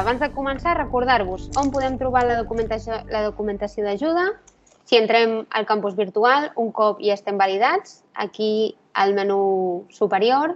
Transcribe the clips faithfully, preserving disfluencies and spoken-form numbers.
abans de començar, recordar-vos on podem trobar la documentació, la documentació d'ajuda. Si entrem al campus virtual, un cop ja estem validats, aquí al menú superior,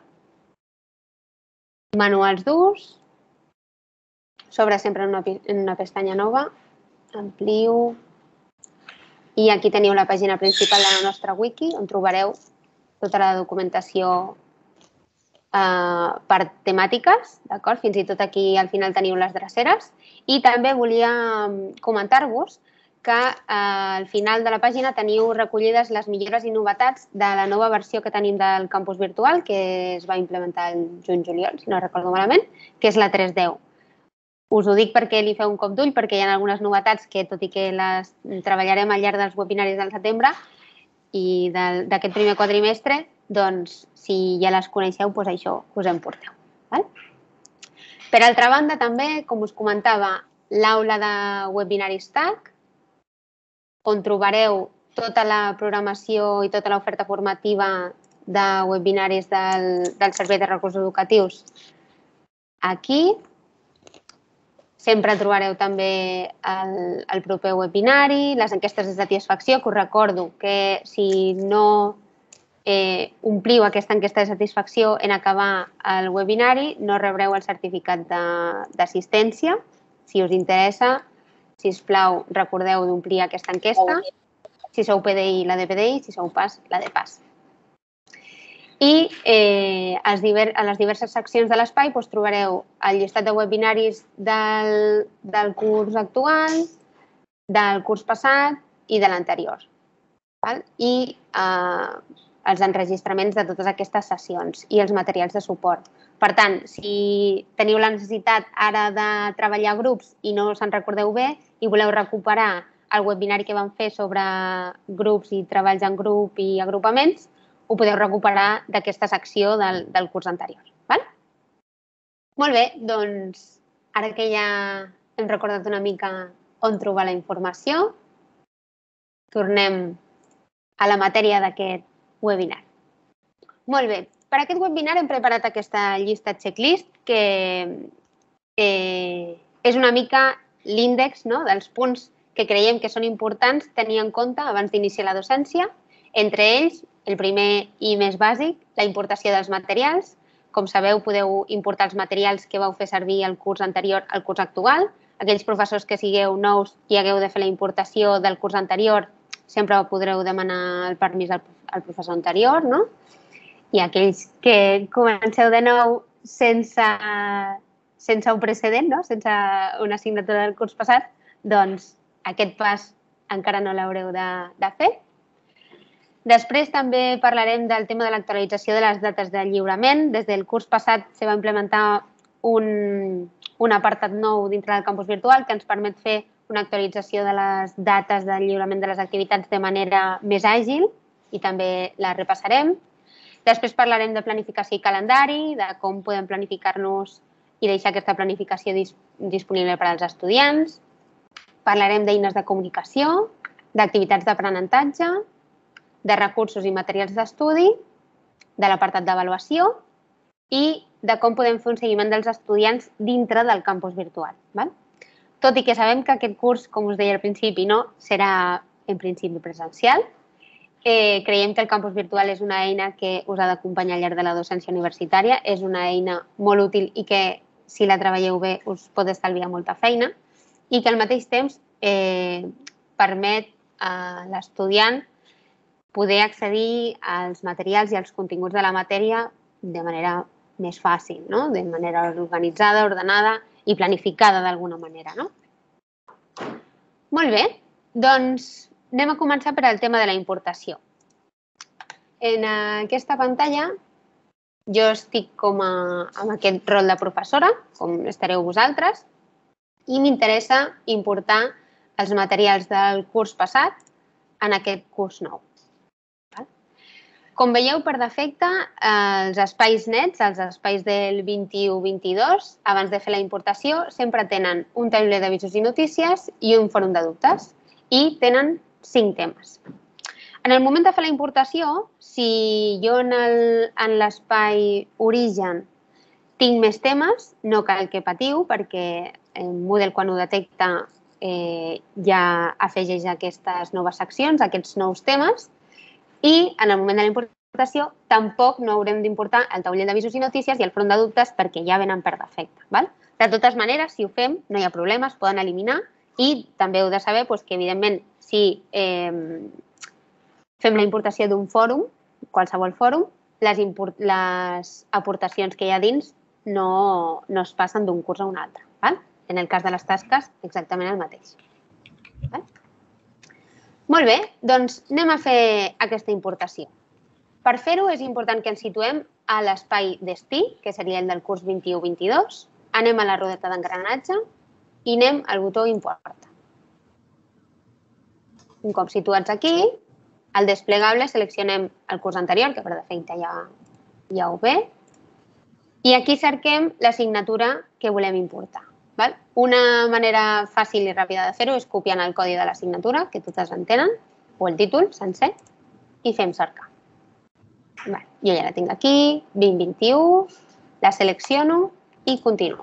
manuals d'ús, s'obre sempre en una, en una pestanya nova, amplio, i aquí teniu la pàgina principal de la nostra wiki, on trobareu tota la documentació eh, per temàtiques, d'acord? Fins i tot aquí al final teniu les dreceres. I també volia comentar-vos que eh, al final de la pàgina teniu recollides les millores i novetats de la nova versió que tenim del campus virtual, que es va implementar el juny-juliol, si no recordo malament, que és la tres deu. Us ho dic perquè li feu un cop d'ull, perquè hi ha algunes novetats que, tot i que les treballarem al llarg dels webinaris del setembre i d'aquest primer quadrimestre, doncs, si ja les coneixeu, doncs això us en porteu. Val? Per altra banda, també, com us comentava, l'aula de webinaris T A C, on trobareu tota la programació i tota l'oferta formativa de webinaris del, del Servei de Recursos Educatius aquí. Sempre trobareu també el, el proper webinari, les enquestes de satisfacció, que us recordo que si no eh, ompliu aquesta enquesta de satisfacció en acabar el webinari, no rebreu el certificat d'assistència. Si us interessa, sisplau, recordeu d'omplir aquesta enquesta. Si sou P D I, la de P D I, si sou PAS, la de PAS. I eh, a les diverses seccions de l'espai doncs, trobareu el llistat de webinaris del, del curs actual, del curs passat i de l'anterior. I eh, els enregistraments de totes aquestes sessions i els materials de suport. Per tant, si teniu la necessitat ara de treballar a grups i no se'n recordeu bé i voleu recuperar el webinari que vam fer sobre grups i treballs en grup i agrupaments, ho podeu recuperar d'aquesta secció del, del curs anterior. Val? Molt bé, doncs ara que ja hem recordat una mica on trobar la informació, tornem a la matèria d'aquest webinar. Molt bé, per aquest webinar hem preparat aquesta llista checklist que eh, és una mica l'índex, no?, dels punts que creiem que són importants tenir en compte abans d'iniciar la docència. Entre ells, el primer i més bàsic, la importació dels materials. Com sabeu, podeu importar els materials que vau fer servir el curs anterior al curs actual. Aquells professors que sigueu nous i hagueu de fer la importació del curs anterior, sempre podreu demanar el permís al, al professor anterior, no? I aquells que comenceu de nou sense, sense un precedent, no? Sense una assignatura del curs passat, doncs aquest pas encara no l'haureu de, de fer. Després també parlarem del tema de l'actualització de les dates de lliurament. Des del curs passat se va implementar un, un apartat nou dintre del campus virtual que ens permet fer una actualització de les dates de lliurament de les activitats de manera més àgil i també la repassarem. Després parlarem de planificació i calendari, de com podem planificar-nos i deixar aquesta planificació dis disponible per als estudiants. Parlarem d'eines de comunicació, d'activitats d'aprenentatge, de recursos i materials d'estudi, de l'apartat d'avaluació i de com podem fer un seguiment dels estudiants dintre del campus virtual. Val? Tot i que sabem que aquest curs, com us deia al principi, no serà en principi presencial, eh, creiem que el campus virtual és una eina que us ha d'acompanyar al llarg de la docència universitària, és una eina molt útil i que, si la treballeu bé, us pot estalviar molta feina i que al mateix temps eh, permet a l'estudiant poder accedir als materials i als continguts de la matèria de manera més fàcil, no? De manera organitzada, ordenada i planificada d'alguna manera, no? Molt bé, doncs anem a començar per al tema de la importació. En aquesta pantalla jo estic com a, amb aquest rol de professora, com estareu vosaltres, i m'interessa importar els materials del curs passat en aquest curs nou. Com veieu, per defecte, els espais nets, els espais del vint-i-u vint-i-dos, abans de fer la importació, sempre tenen un tauler d'avisos i notícies i un fòrum de dubtes i tenen cinc temes. En el moment de fer la importació, si jo en l'espai origen tinc més temes, no cal que patiu perquè Moodle, quan ho detecta, ja afegeix aquestes noves seccions, aquests nous temes, i en el moment de la importació tampoc no haurem d'importar el taulell d'avisos i notícies i el front de dubtes perquè ja venen per defecte. De totes maneres, si ho fem, no hi ha problema, es poden eliminar i també heu de saber que, evidentment, si fem la importació d'un fòrum, qualsevol fòrum, les aportacions que hi ha dins no es passen d'un curs a un altre. En el cas de les tasques, exactament el mateix. Molt bé, doncs anem a fer aquesta importació. Per fer-ho és important que ens situem a l'espai destí, que seria el del curs vint-i-u vint-i-dos, anem a la rodeta d'engranatge i anem al botó Importa. Un cop situats aquí, al desplegable seleccionem el curs anterior, que per defecte ja ho ve, i aquí cerquem l'assignatura que volem importar. Una manera fàcil i ràpida de fer-ho és copiant el codi de l'assignatura, que totes en tenen, o el títol sencer, i fem cercar. Jo ja la tinc aquí, vint vint-i-u, la selecciono i continuo.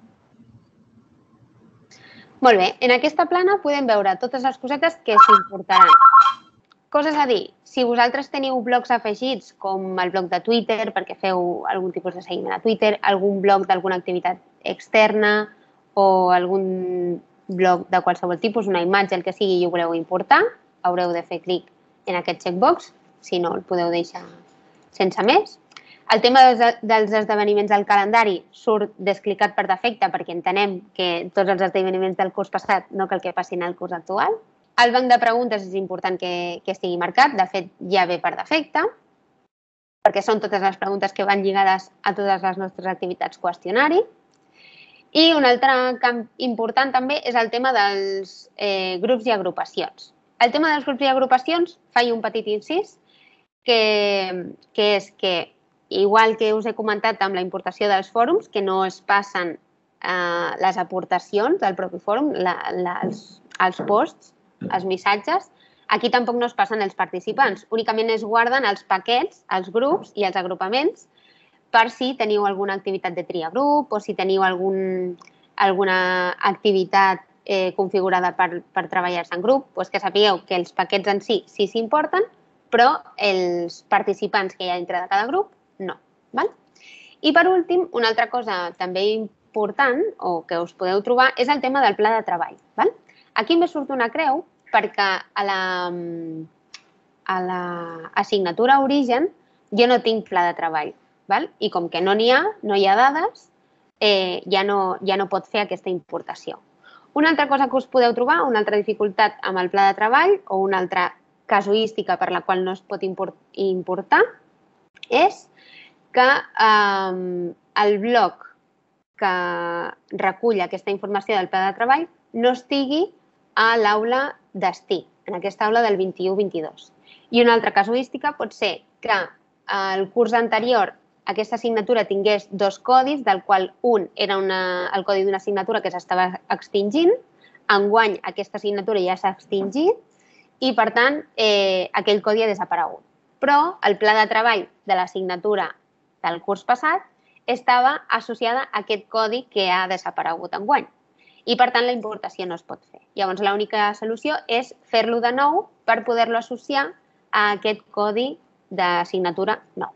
Molt bé, en aquesta plana podem veure totes les cosetes que s'importaran. Coses a dir, si vosaltres teniu blogs afegits, com el blog de Twitter, perquè feu algun tipus de seguiment a Twitter, algun blog d'alguna activitat externa o algun blog de qualsevol tipus, una imatge, el que sigui, i ho voleu importar, haureu de fer clic en aquest checkbox, si no el podeu deixar sense més. El tema dels esdeveniments del calendari surt desclicat per defecte perquè entenem que tots els esdeveniments del curs passat no cal que passin al curs actual. El banc de preguntes és important que estigui marcat, de fet ja ve per defecte, perquè són totes les preguntes que van lligades a totes les nostres activitats qüestionari. I un altre camp important també és el tema dels grups i agrupacions. El tema dels grups i agrupacions, faig un petit incís, que és que, igual que us he comentat amb la importació dels fòrums, que no es passen les aportacions del propi fòrum, els posts, els missatges, aquí tampoc no es passen els participants, únicament es guarden els paquets, els grups i els agrupaments per si teniu alguna activitat de tria grup o si teniu alguna activitat configurada per treballar-se en grup, que sapigueu que els paquets en si sí s'importen, però els participants que hi ha dintre de cada grup no. I per últim, una altra cosa també important o que us podeu trobar és el tema del pla de treball. Aquí em surt una creu perquè a l'assignatura origen jo no tinc pla de treball. I com que no n'hi ha, no hi ha dades, ja no pot fer aquesta importació. Una altra cosa que us podeu trobar, una altra dificultat amb el pla de treball o una altra casuística per la qual no es pot importar és que el bloc que recull aquesta informació del pla de treball no estigui a l'aula destí, en aquesta aula del vint-i-u vint-i-dos. I una altra casuística pot ser que el curs anterior aquesta assignatura tingués dos codis, del qual un era el codi d'una assignatura que s'estava extingint, enguany aquesta assignatura ja s'ha extingit i, per tant, aquell codi ha desaparegut. Però el pla de treball de l'assignatura del curs passat estava associada a aquest codi que ha desaparegut enguany. I, per tant, la importació no es pot fer. Llavors, l'única solució és fer-lo de nou per poder-lo associar a aquest codi d'assignatura nou.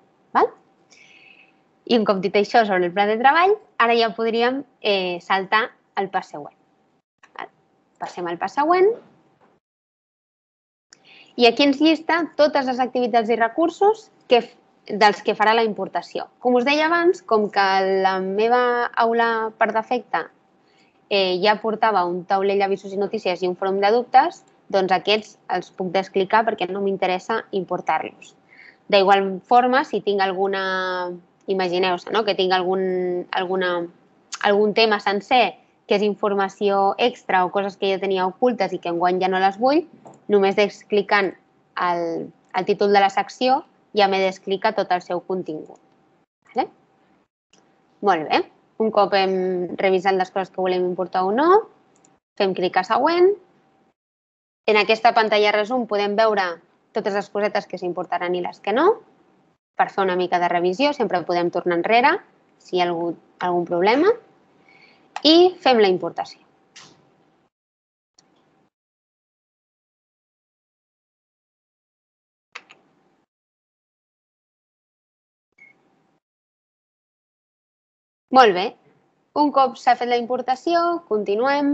I un cop dit això sobre el pla de treball, ara ja podríem saltar al pas següent. Passem al pas següent. I aquí ens llista totes les activitats i recursos dels que farà la importació. Com us deia abans, com que la meva aula per defecte ja portava un taulell d'avisos i notícies i un fòrum de dubtes, doncs aquests els puc desclicar perquè no m'interessa importar-los. D'igual forma, si tinc alguna... Imagineu-se que tinc algun tema sencer que és informació extra o coses que jo tenia ocultes i que enguany ja no les vull, només desclicant el títol de la secció ja m'he desclicat tot el seu contingut. Molt bé. Un cop hem revisat les coses que volem importar o no, fem clic a següent. En aquesta pantalla resum podem veure totes les cosetes que s'importaran i les que no. Per fer una mica de revisió sempre podem tornar enrere si hi ha algun problema. I fem la importació. Molt bé. Un cop s'ha fet la importació, continuem.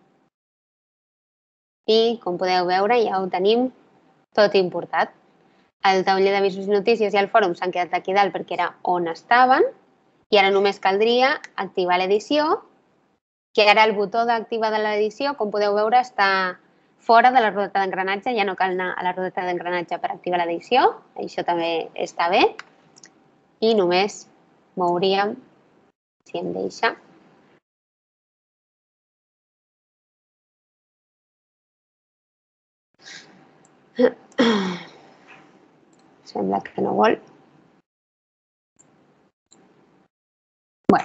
I, com podeu veure, ja ho tenim tot importat. El tauler d'avisos i notícies i el fòrum s'han quedat aquí dalt perquè era on estaven. I ara només caldria activar l'edició, que ara el botó d'activar de l'edició, com podeu veure, està fora de la rodeta d'engranatge. Ja no cal anar a la rodeta d'engranatge per activar l'edició. Això també està bé. I només mouríem, si em deixa. Sembla que no vol. Bé.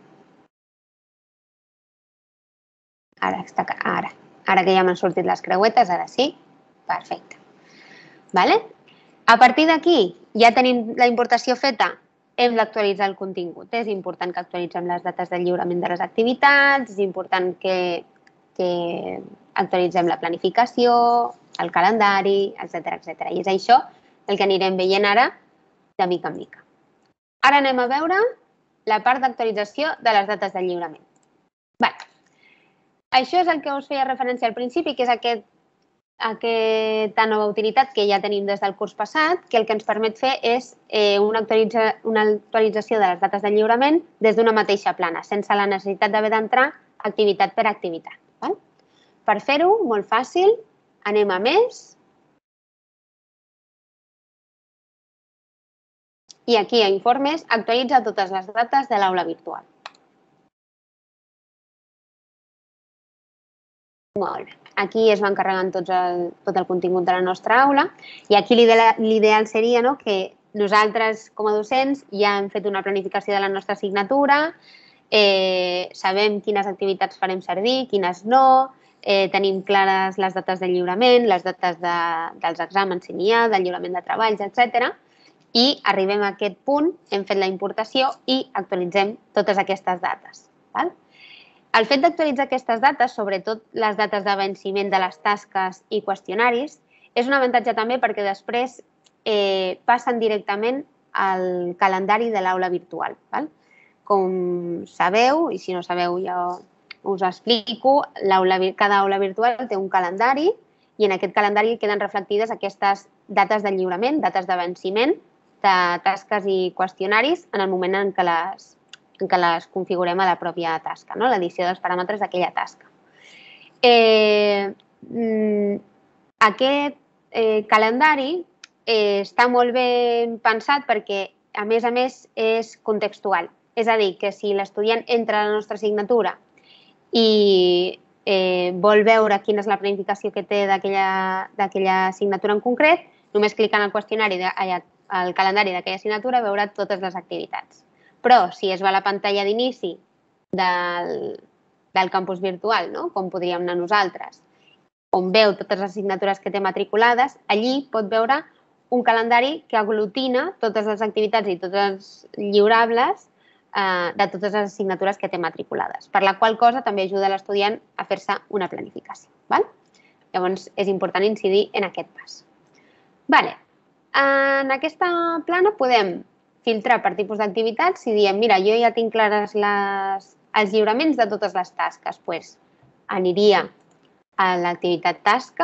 Ara, està, ara. ara que ja m'han sortit les creuetes, ara sí. Perfecte. Vale? A partir d'aquí, ja tenim la importació feta, hem d'actualitzar el contingut. És important que actualitzem les dates de lliurament de les activitats, és important que, que actualitzem la planificació, el calendari, etcètera, etcètera. I és això el que anirem veient ara de mica en mica. Ara anem a veure la part d'actualització de les dates de lliurament. Bé, això és el que us feia referència al principi, que és aquest, aquesta nova utilitat que ja tenim des del curs passat, que el que ens permet fer és eh, una, actualitza, una actualització de les dates de lliurament des d'una mateixa plana, sense la necessitat d'haver d'entrar activitat per activitat. Val? Per fer-ho, molt fàcil, anem a més. I aquí a informes actualitza totes les dates de l'aula virtual. Molt bé. Aquí es van carregant tot el, tot el contingut de la nostra aula i aquí l'ideal seria no, que nosaltres, com a docents, ja hem fet una planificació de la nostra assignatura, eh, sabem quines activitats farem servir, quines no, eh, tenim clares les dates de lliurament, les dates de, dels exàmens si n'hi ha, del lliurament de treballs, etcètera. I arribem a aquest punt, hem fet la importació i actualitzem totes aquestes dates. Val? El fet d'actualitzar aquestes dates, sobretot les dates de venciment de les tasques i qüestionaris, és un avantatge també perquè després eh, passen directament al calendari de l'aula virtual. Val? Com sabeu, i si no sabeu ja us explico, cada aula virtual té un calendari i en aquest calendari queden reflectides aquestes dates de lliurament, dates de venciment, de tasques i qüestionaris en el moment en què les, en què les configurem a la pròpia tasca, no? L'edició dels paràmetres d'aquella tasca. Eh, aquest eh, calendari eh, està molt ben pensat perquè, a més a més, és contextual. És a dir, que si l'estudiant entra a la nostra assignatura i eh, vol veure quina és la planificació que té d'aquella assignatura en concret, només clicant el qüestionari de, al calendari d'aquella assignatura veurà totes les activitats. Però si es va a la pantalla d'inici del, del campus virtual, no? Com podríem anar nosaltres, on veu totes les assignatures que té matriculades, allí pot veure un calendari que aglutina totes les activitats i tots els lliurables eh, de totes les assignatures que té matriculades, per la qual cosa també ajuda l'estudiant a fer-se una planificació. Val? Llavors, és important incidir en aquest pas. Vale. En aquesta plana podem filtrar per tipus d'activitats. Si diem, mira, jo ja tinc clares les, els lliuraments de totes les tasques, doncs aniria a l'activitat tasca,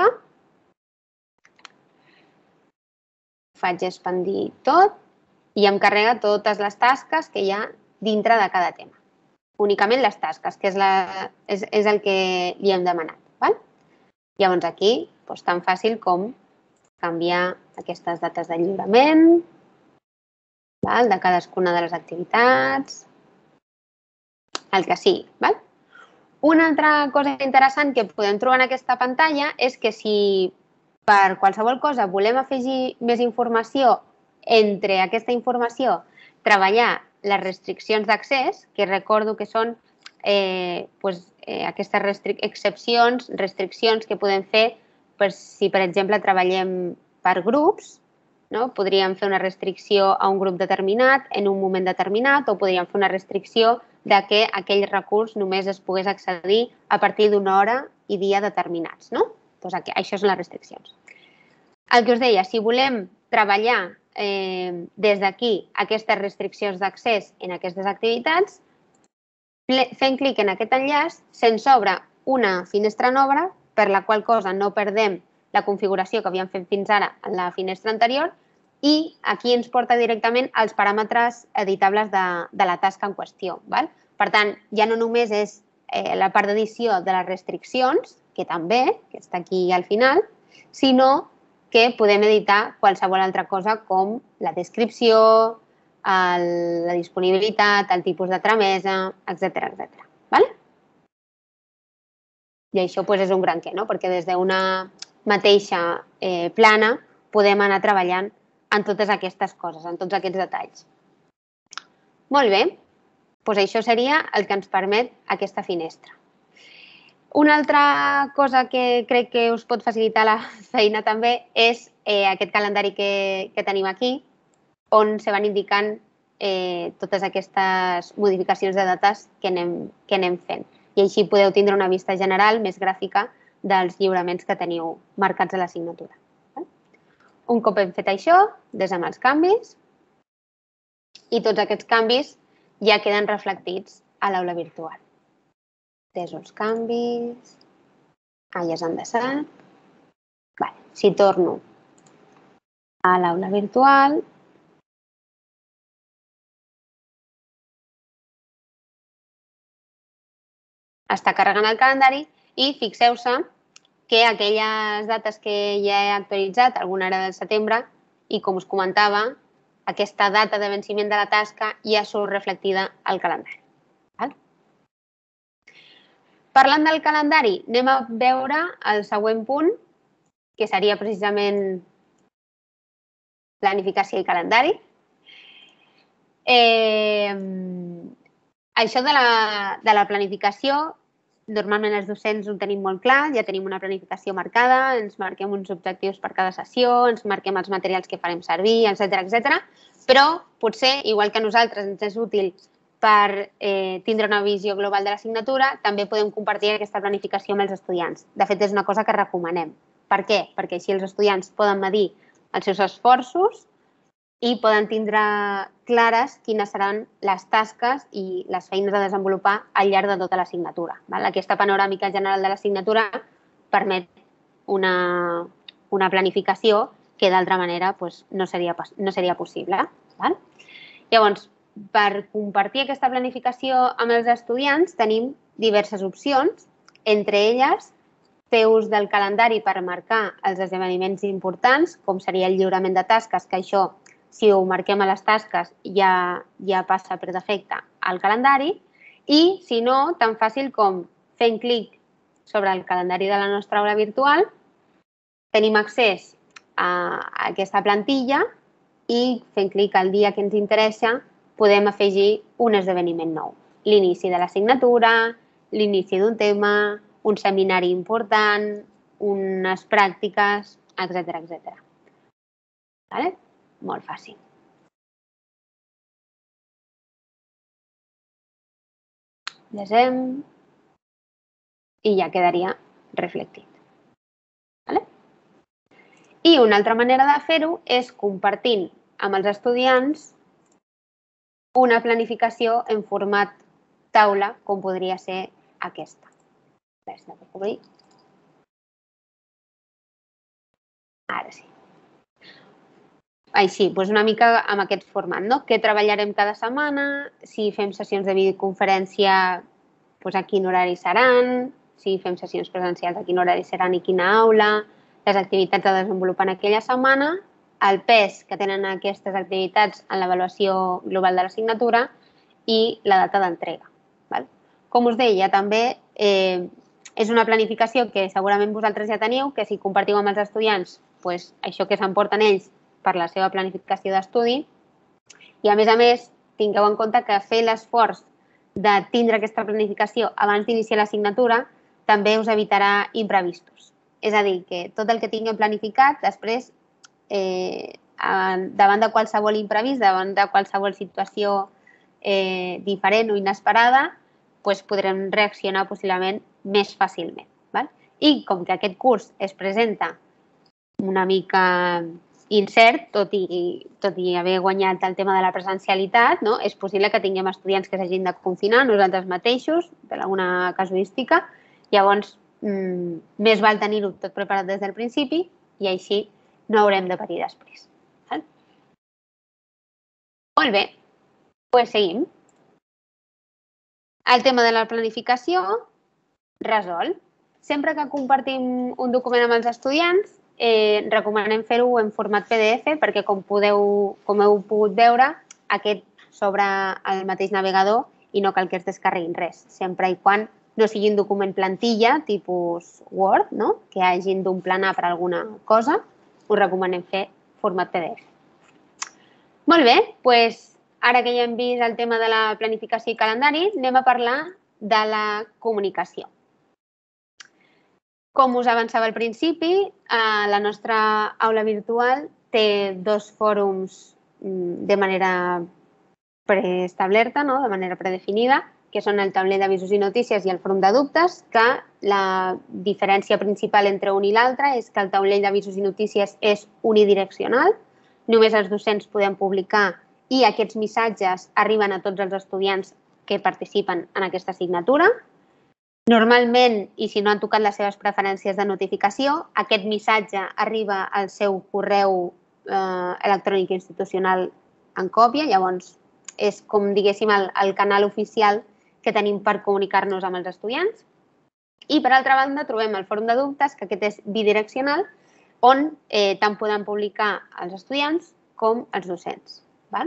faig expandir tot i em carrega totes les tasques que hi ha dintre de cada tema. Únicament les tasques, que és, la, és, és el que li hem demanat. Val? Llavors aquí, doncs, tan fàcil com canviar aquestes dates de lliurament, val? De cadascuna de les activitats, el que sigui. Val? Una altra cosa interessant que podem trobar en aquesta pantalla és que si per qualsevol cosa volem afegir més informació, entre aquesta informació treballar les restriccions d'accés, que recordo que són eh, pues, eh, aquestes restric excepcions, restriccions que podem fer per si, per exemple, treballem per grups, no? Podríem fer una restricció a un grup determinat en un moment determinat o podríem fer una restricció de que aquell recurs només es pogués accedir a partir d'una hora i dia determinats, no? Doncs aquí, això són les restriccions. El que us deia, si volem treballar eh, des d'aquí aquestes restriccions d'accés en aquestes activitats, fent clic en aquest enllaç, se'ns obre una finestra nova, per la qual cosa no perdem la configuració que havíem fet fins ara en la finestra anterior i aquí ens porta directament als paràmetres editables de, de la tasca en qüestió. Val? Per tant, ja no només és eh, la part d'edició de les restriccions, que també, que està aquí al final, sinó que podem editar qualsevol altra cosa com la descripció, el, la disponibilitat, el tipus de tramesa, etcètera, etcètera. Val? I això doncs, és un gran què, no? Perquè des d'una mateixa eh, plana podem anar treballant en totes aquestes coses, en tots aquests detalls. Molt bé, doncs això seria el que ens permet aquesta finestra. Una altra cosa que crec que us pot facilitar la feina també és eh, aquest calendari que, que tenim aquí, on se van indicant eh, totes aquestes modificacions de dates que anem, que anem fent. I així podeu tindre una vista general més gràfica dels lliuraments que teniu marcats a l'assignatura. Un cop hem fet això, desem els canvis i tots aquests canvis ja queden reflectits a l'aula virtual. Deso els canvis, ah, ja s'han desat. Vale. Si torno a l'aula virtual, està carregant el calendari i fixeu-se que aquelles dates que ja he actualitzat, alguna era del setembre, i com us comentava, aquesta data de venciment de la tasca ja surt reflectida al calendari. Val? Parlant del calendari, anem a veure el següent punt, que seria precisament planificació i calendari. Eh, això de la, de la planificació, normalment els docents ho tenim molt clar, ja tenim una planificació marcada, ens marquem uns objectius per cada sessió, ens marquem els materials que farem servir, etcètera, etcètera. Però potser, igual que a nosaltres ens és útil per eh, tindre una visió global de l'assignatura, també podem compartir aquesta planificació amb els estudiants. De fet, és una cosa que recomanem. Per què? Perquè així els estudiants poden medir els seus esforços i poden tindre clares quines seran les tasques i les feines a desenvolupar al llarg de tota l'assignatura. Aquesta panoràmica general de l'assignatura permet una, una planificació que d'altra manera doncs, no, seria, no seria possible. Val? Llavors, per compartir aquesta planificació amb els estudiants tenim diverses opcions, entre elles fer ús del calendari per marcar els esdeveniments importants, com seria el lliurament de tasques, que això si ho marquem a les tasques ja, ja passa per defecte al calendari i, si no, tan fàcil com fent clic sobre el calendari de la nostra aula virtual, tenim accés a aquesta plantilla i fent clic al dia que ens interessa podem afegir un esdeveniment nou. L'inici de l'assignatura, l'inici d'un tema, un seminari important, unes pràctiques, etcètera, etcètera. Vale? Molt fàcil. Desem i ja quedaria reflectit. Vale? I una altra manera de fer-ho és compartint amb els estudiants una planificació en format taula, com podria ser aquesta. Ara sí. Així, doncs una mica amb aquest format, no? Què treballarem cada setmana, si fem sessions de videoconferència, doncs a quin horari seran, si fem sessions presencials, a quin horari seran i quina aula, les activitats a desenvolupar en aquella setmana, el pes que tenen aquestes activitats en l'avaluació global de l'assignatura i la data d'entrega. Com us deia, també eh, és una planificació que segurament vosaltres ja teniu, que si compartiu amb els estudiants, doncs això que s'emporten ells per la seva planificació d'estudi. I, a més a més, tingueu en compte que fer l'esforç de tindre aquesta planificació abans d'iniciar l'assignatura també us evitarà imprevistos. És a dir, que tot el que tinguem planificat després eh, davant de qualsevol imprevist, davant de qualsevol situació eh, diferent o inesperada, doncs podrem reaccionar possiblement més fàcilment. Val? I com que aquest curs es presenta una mica incert, tot i, tot i haver guanyat el tema de la presencialitat, no? És possible que tinguem estudiants que s'hagin de confinar nosaltres mateixos, per alguna casuística. Llavors, mmm, més val tenir-ho tot preparat des del principi i així no haurem de patir després. Val? Molt bé, doncs seguim. El tema de la planificació, resolt. Sempre que compartim un document amb els estudiants, Eh, recomanem fer-ho en format P D F perquè, com, podeu, com heu pogut veure, aquest s'obre al mateix navegador i no cal que es descarreguin res, sempre i quan no sigui un document plantilla, tipus Word, no? Que hagin d'omplenar per alguna cosa, us recomanem fer format P D F. Molt bé, doncs ara que ja hem vist el tema de la planificació i calendari, anem a parlar de la comunicació. Com us avançava al principi, la nostra aula virtual té dos fòrums de manera preestablerta, de manera predefinida, que són el taulell d'avisos i notícies i el fòrum de dubtes, que la diferència principal entre un i l'altre és que el taulell d'avisos i notícies és unidireccional, només els docents podem publicar i aquests missatges arriben a tots els estudiants que participen en aquesta assignatura. Normalment, i si no han tocat les seves preferències de notificació, aquest missatge arriba al seu correu electrònic institucional en còpia, llavors és com, diguéssim, el canal oficial que tenim per comunicar-nos amb els estudiants. I, per altra banda, trobem el fòrum de dubtes, que aquest és bidireccional, on tant poden publicar els estudiants com els docents.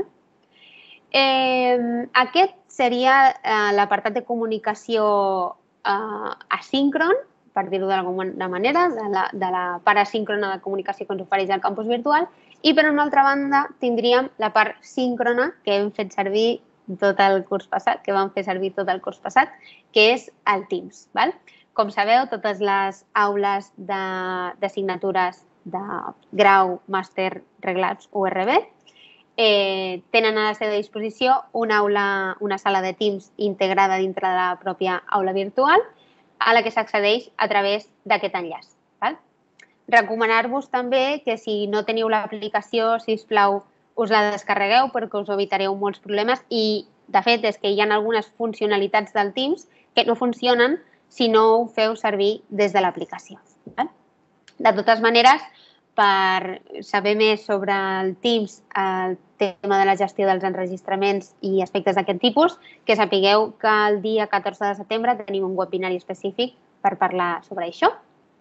Aquest seria l'apartat de comunicació asíncron, per dir-ho d'alguna manera, de la part asíncrona de comunicació que ens ofereix el campus virtual, i per una altra banda tindríem la part síncrona que hem fet servir tot el curs passat, que vam fer servir tot el curs passat, que és el Teams. Com sabeu, totes les aules d'assignatures de grau, màster, reglats o U R B tenen a la seva disposició una sala de Teams integrada dintre de la pròpia aula virtual a la que s'accedeix a través d'aquest enllaç. Recomanar-vos també que si no teniu l'aplicació, sisplau, us la descarregueu perquè us evitareu molts problemes i, de fet, és que hi ha algunes funcionalitats del Teams que no funcionen si no ho feu servir des de l'aplicació. De totes maneres, per saber més sobre el Teams, el tema de la gestió dels enregistraments i aspectes d'aquest tipus, que sapigueu que el dia catorze de setembre tenim un webinari específic per parlar sobre això.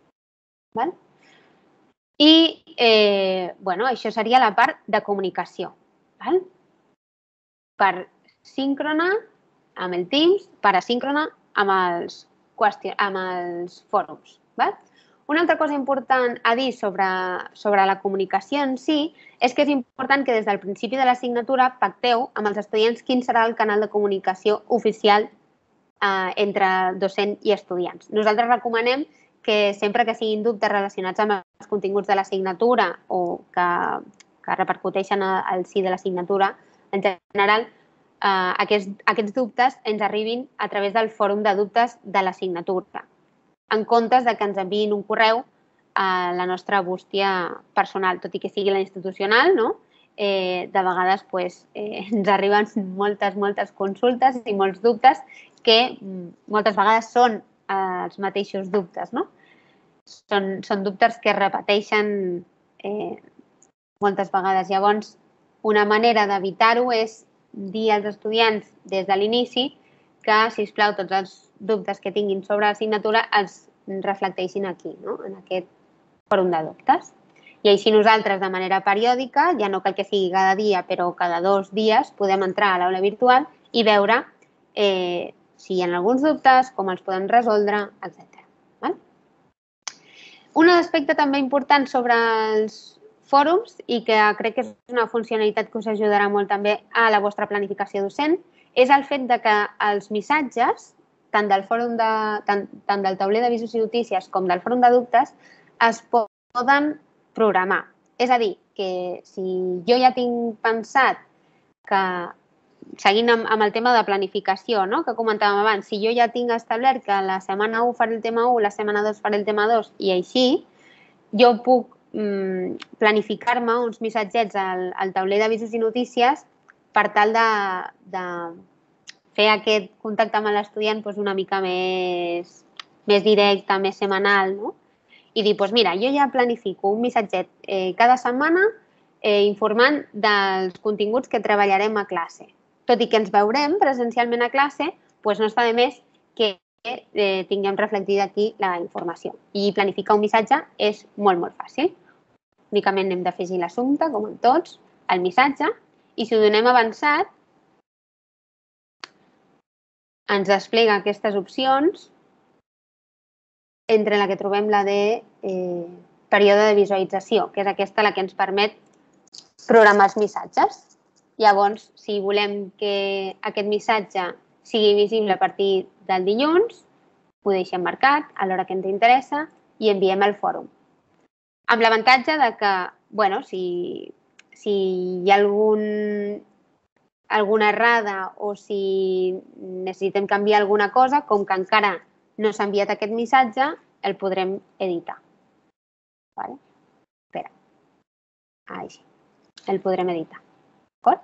I això seria la part de comunicació. Per síncrona amb el Teams, per asíncrona amb els fòrums. Una altra cosa important a dir sobre la comunicació en si és que és important que des del principi de l'assignatura pacteu amb els estudiants quin serà el canal de comunicació oficial entre docent i estudiants. Nosaltres recomanem que sempre que siguin dubtes relacionats amb els continguts de l'assignatura o que repercuteixen al si de l'assignatura, en general, aquests dubtes ens arribin a través del fòrum de dubtes de l'assignatura, en comptes que ens enviïn un correu a la nostra bústia personal, tot i que sigui la institucional, de vegades ens arriben moltes, moltes consultes i molts dubtes que moltes vegades són els mateixos dubtes. Són dubtes que es repeteixen moltes vegades. Llavors, una manera d'evitar-ho és dir als estudiants des de l'inici que, sisplau, tots els dubtes que tinguin sobre l'assignatura els reflecteixin aquí, en aquest fòrum de dubtes. I així nosaltres, de manera periòdica, ja no cal que sigui cada dia, però cada dos dies, podem entrar a l'aula virtual i veure si hi ha alguns dubtes, com els podem resoldre, etcètera. Un aspecte també important sobre els fòrums i que crec que és una funcionalitat que us ajudarà molt també a la vostra planificació docent és el fet que els missatges, tant del tauler d'avisos i notícies com del fòrum de dubtes, es poden programar. És a dir, que si jo ja tinc pensat que, seguint amb, amb el tema de planificació, no?, que comentàvem abans, si jo ja tinc establert que la setmana u faré el tema u, la setmana dos faré el tema dos i així, jo puc mm, planificar-me uns missatgets al, al tauler d'avisos i notícies per tal de, de fer aquest contacte amb l'estudiant doncs, una mica més, més directe, més setmanal, no? I dir, doncs mira, jo ja planifico un missatget eh, cada setmana eh, informant dels continguts que treballarem a classe. Tot i que ens veurem presencialment a classe, doncs no està de més que eh, tinguem reflectida aquí la informació. I planificar un missatge és molt, molt fàcil. Únicament hem d'afegir l'assumpte, com en tots, al missatge, i si ho donem avançat, ens desplega aquestes opcions, entre la que trobem la de eh, període de visualització, que és aquesta la que ens permet programar els missatges. Llavors, si volem que aquest missatge sigui visible a partir del dilluns, ho deixem marcat a l'hora que ens interessa i enviem al fòrum. Amb l'avantatge de que, bueno, si, si hi ha algun, alguna errada o si necessitem canviar alguna cosa, com que encara no s'ha enviat aquest missatge, el podrem editar. Vale? Espera. Així. El podrem editar. D'acord?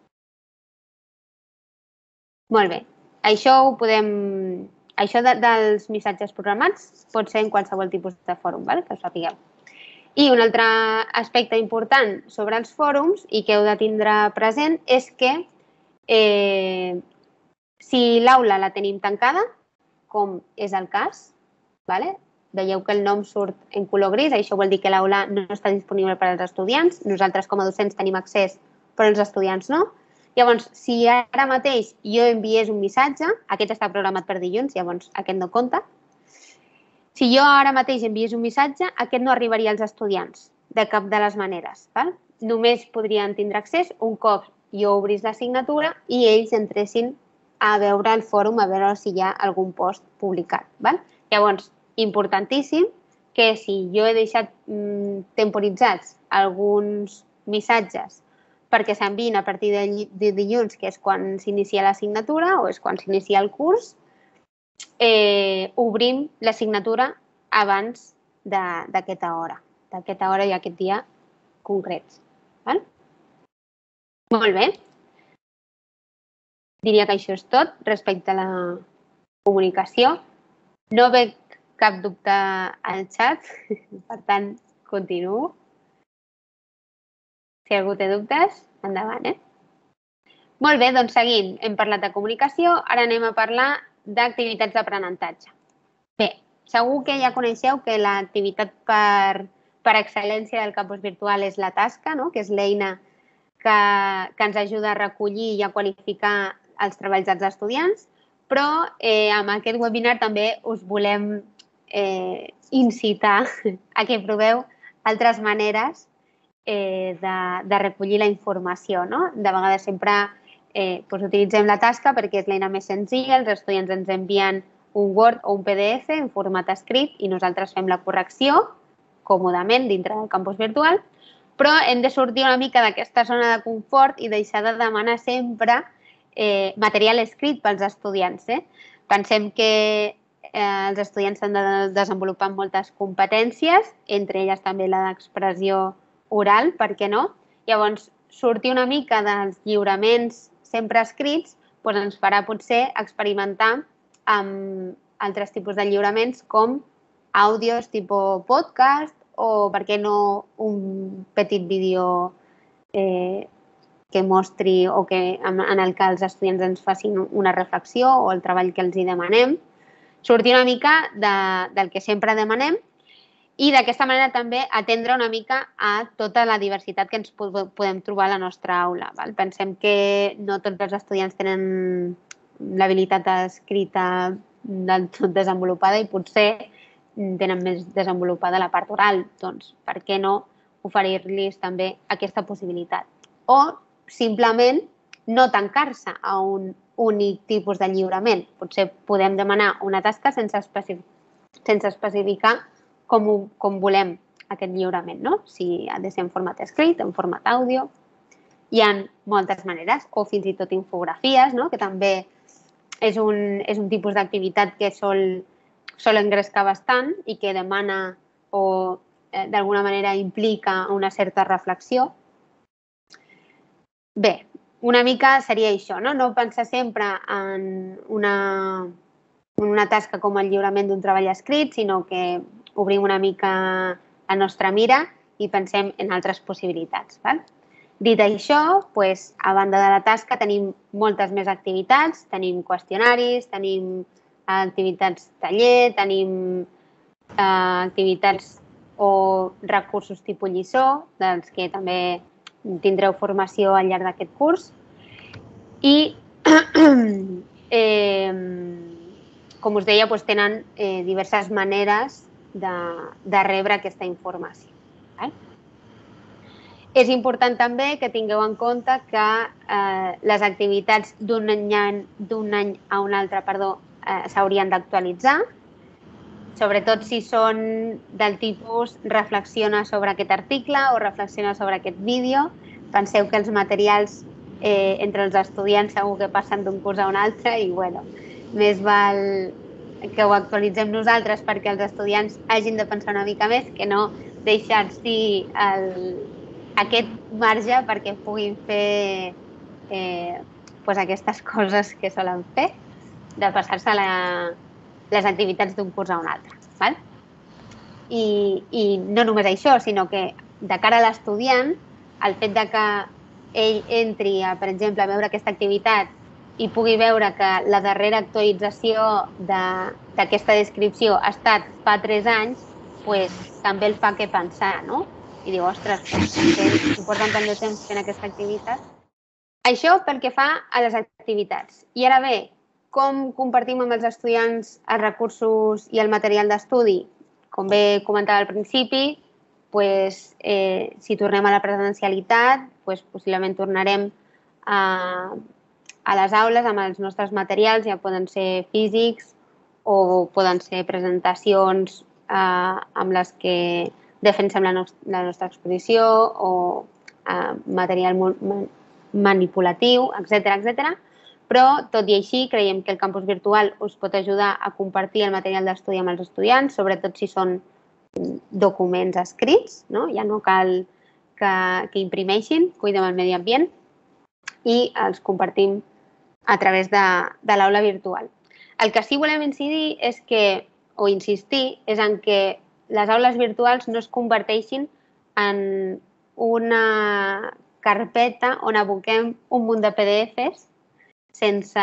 Molt bé. Això ho podem... Això de, dels missatges programats pot ser en qualsevol tipus de fòrum, vale? Que ho sapigueu. I un altre aspecte important sobre els fòrums i que heu de tindre present és que eh, si l'aula la tenim tancada, com és el cas, vale? Veieu que el nom surt en color gris, això vol dir que l'aula no està disponible per als estudiants. Nosaltres com a docents tenim accés, però els estudiants no. Llavors, si ara mateix jo enviés un missatge, aquest està programat per dilluns, llavors aquest no compta. Si jo ara mateix enviés un missatge, aquest no arribaria als estudiants de cap de les maneres. Val? Només podrien tindre accés un cop jo obrís l'assignatura i ells entressin a veure el fòrum, a veure si hi ha algun post publicat. Val? Llavors, importantíssim que si jo he deixat mm, temporitzats alguns missatges perquè s'enviïn a partir de, de dilluns, que és quan s'inicia l'assignatura o és quan s'inicia el curs, eh, obrim l'assignatura abans d'aquesta hora, d'aquesta hora i aquest dia concrets. Val? Molt bé. Diria que això és tot respecte a la comunicació. No veig cap dubte al xat, per tant, continuo. Si algú té dubtes, endavant, eh? Molt bé, doncs seguint. Hem parlat de comunicació, ara anem a parlar d'activitats d'aprenentatge. Bé, segur que ja coneixeu que l'activitat per, per excel·lència del campus virtual és la tasca, no? Que és l'eina que, que ens ajuda a recollir i a qualificar els treballs dels estudiants, però eh, amb aquest webinar també us volem eh, incitar a que proveu altres maneres eh, de, de recollir la informació. No? De vegades sempre eh, doncs utilitzem la tasca perquè és l'eina més senzilla, els estudiants ens envien un Word o un P D F en format escrit i nosaltres fem la correcció còmodament dintre del campus virtual, però hem de sortir una mica d'aquesta zona de confort i deixar de demanar sempre eh, material escrit pels estudiants. Eh? Pensem que eh, els estudiants han de desenvolupar moltes competències, entre elles també la d'expressió oral, per què no? Llavors, sortir una mica dels lliuraments sempre escrits doncs ens farà potser experimentar amb altres tipus de lliuraments com àudios tipus podcast o, per què no, un petit vídeo eh, que mostri o que, en el que els estudiants ens facin una reflexió o el treball que els hi demanem. Sortir una mica de, del que sempre demanem i d'aquesta manera també atendre una mica a tota la diversitat que ens podem trobar a la nostra aula. Val? Pensem que no tots els estudiants tenen l'habilitat escrita del tot desenvolupada i potser tenen més desenvolupada la part oral. Doncs, per què no oferir-los també aquesta possibilitat? O simplement no tancar-se a un únic tipus de lliurament. Potser podem demanar una tasca sense, especific sense especificar com, ho, com volem aquest lliurament, no? Si ha de ser en format escrit, en format àudio. Hi ha moltes maneres, o fins i tot infografies, no? Que també és un, és un tipus d'activitat que sol, sol engrescar bastant i que demana o eh, d'alguna manera implica una certa reflexió. Bé, una mica seria això, no? No pensar sempre en una, una tasca com el lliurament d'un treball escrit, sinó que obrim una mica la nostra mira i pensem en altres possibilitats. Val? Dit això, doncs, a banda de la tasca tenim moltes més activitats, tenim qüestionaris, tenim activitats taller, tenim eh, activitats o recursos tipus lliçó, dels que també tindreu formació al llarg d'aquest curs. I, eh, com us deia, doncs tenen eh, diverses maneres de, de rebre aquesta informació. Eh? És important també que tingueu en compte que eh, les activitats d'un any, d'un any a un altre perdó, eh, s'haurien d'actualitzar, sobretot si són del tipus reflexiona sobre aquest article o reflexiona sobre aquest vídeo. Penseu que els materials eh, entre els estudiants segur que passen d'un curs a un altre i bueno, més val que ho actualitzem nosaltres perquè els estudiants hagin de pensar una mica més que no deixar-s'hi aquest marge perquè puguin fer eh, pues aquestes coses que solen fer, de passar-se la, les activitats d'un curs a un altre. Val? I, I no només això, sinó que de cara a l'estudiant, el fet de que ell entri, a, per exemple, a veure aquesta activitat i pugui veure que la darrera actualització d'aquesta de, descripció ha estat fa tres anys, pues, també el fa que pensar, no? I diu, ostres, que porten tant de temps fent aquesta activitat. Això pel que fa a les activitats. I ara bé, com compartim amb els estudiants els recursos i el material d'estudi? Com bé comentava al principi, pues, eh, si tornem a la presencialitat, pues, possiblement tornarem a, a les aules amb els nostres materials, ja poden ser físics o poden ser presentacions eh, amb les que defensem la, no la nostra exposició o eh, material manipulatiu, etcètera, etcètera. Però, tot i així, creiem que el campus virtual us pot ajudar a compartir el material d'estudi amb els estudiants, sobretot si són documents escrits, no? Ja no cal que, que imprimeixin, cuidem el medi ambient i els compartim a través de, de l'aula virtual. El que sí volem incidir és que, o insistir, és en que les aules virtuals no es converteixin en una carpeta on aboquem un munt de P D Efes sense,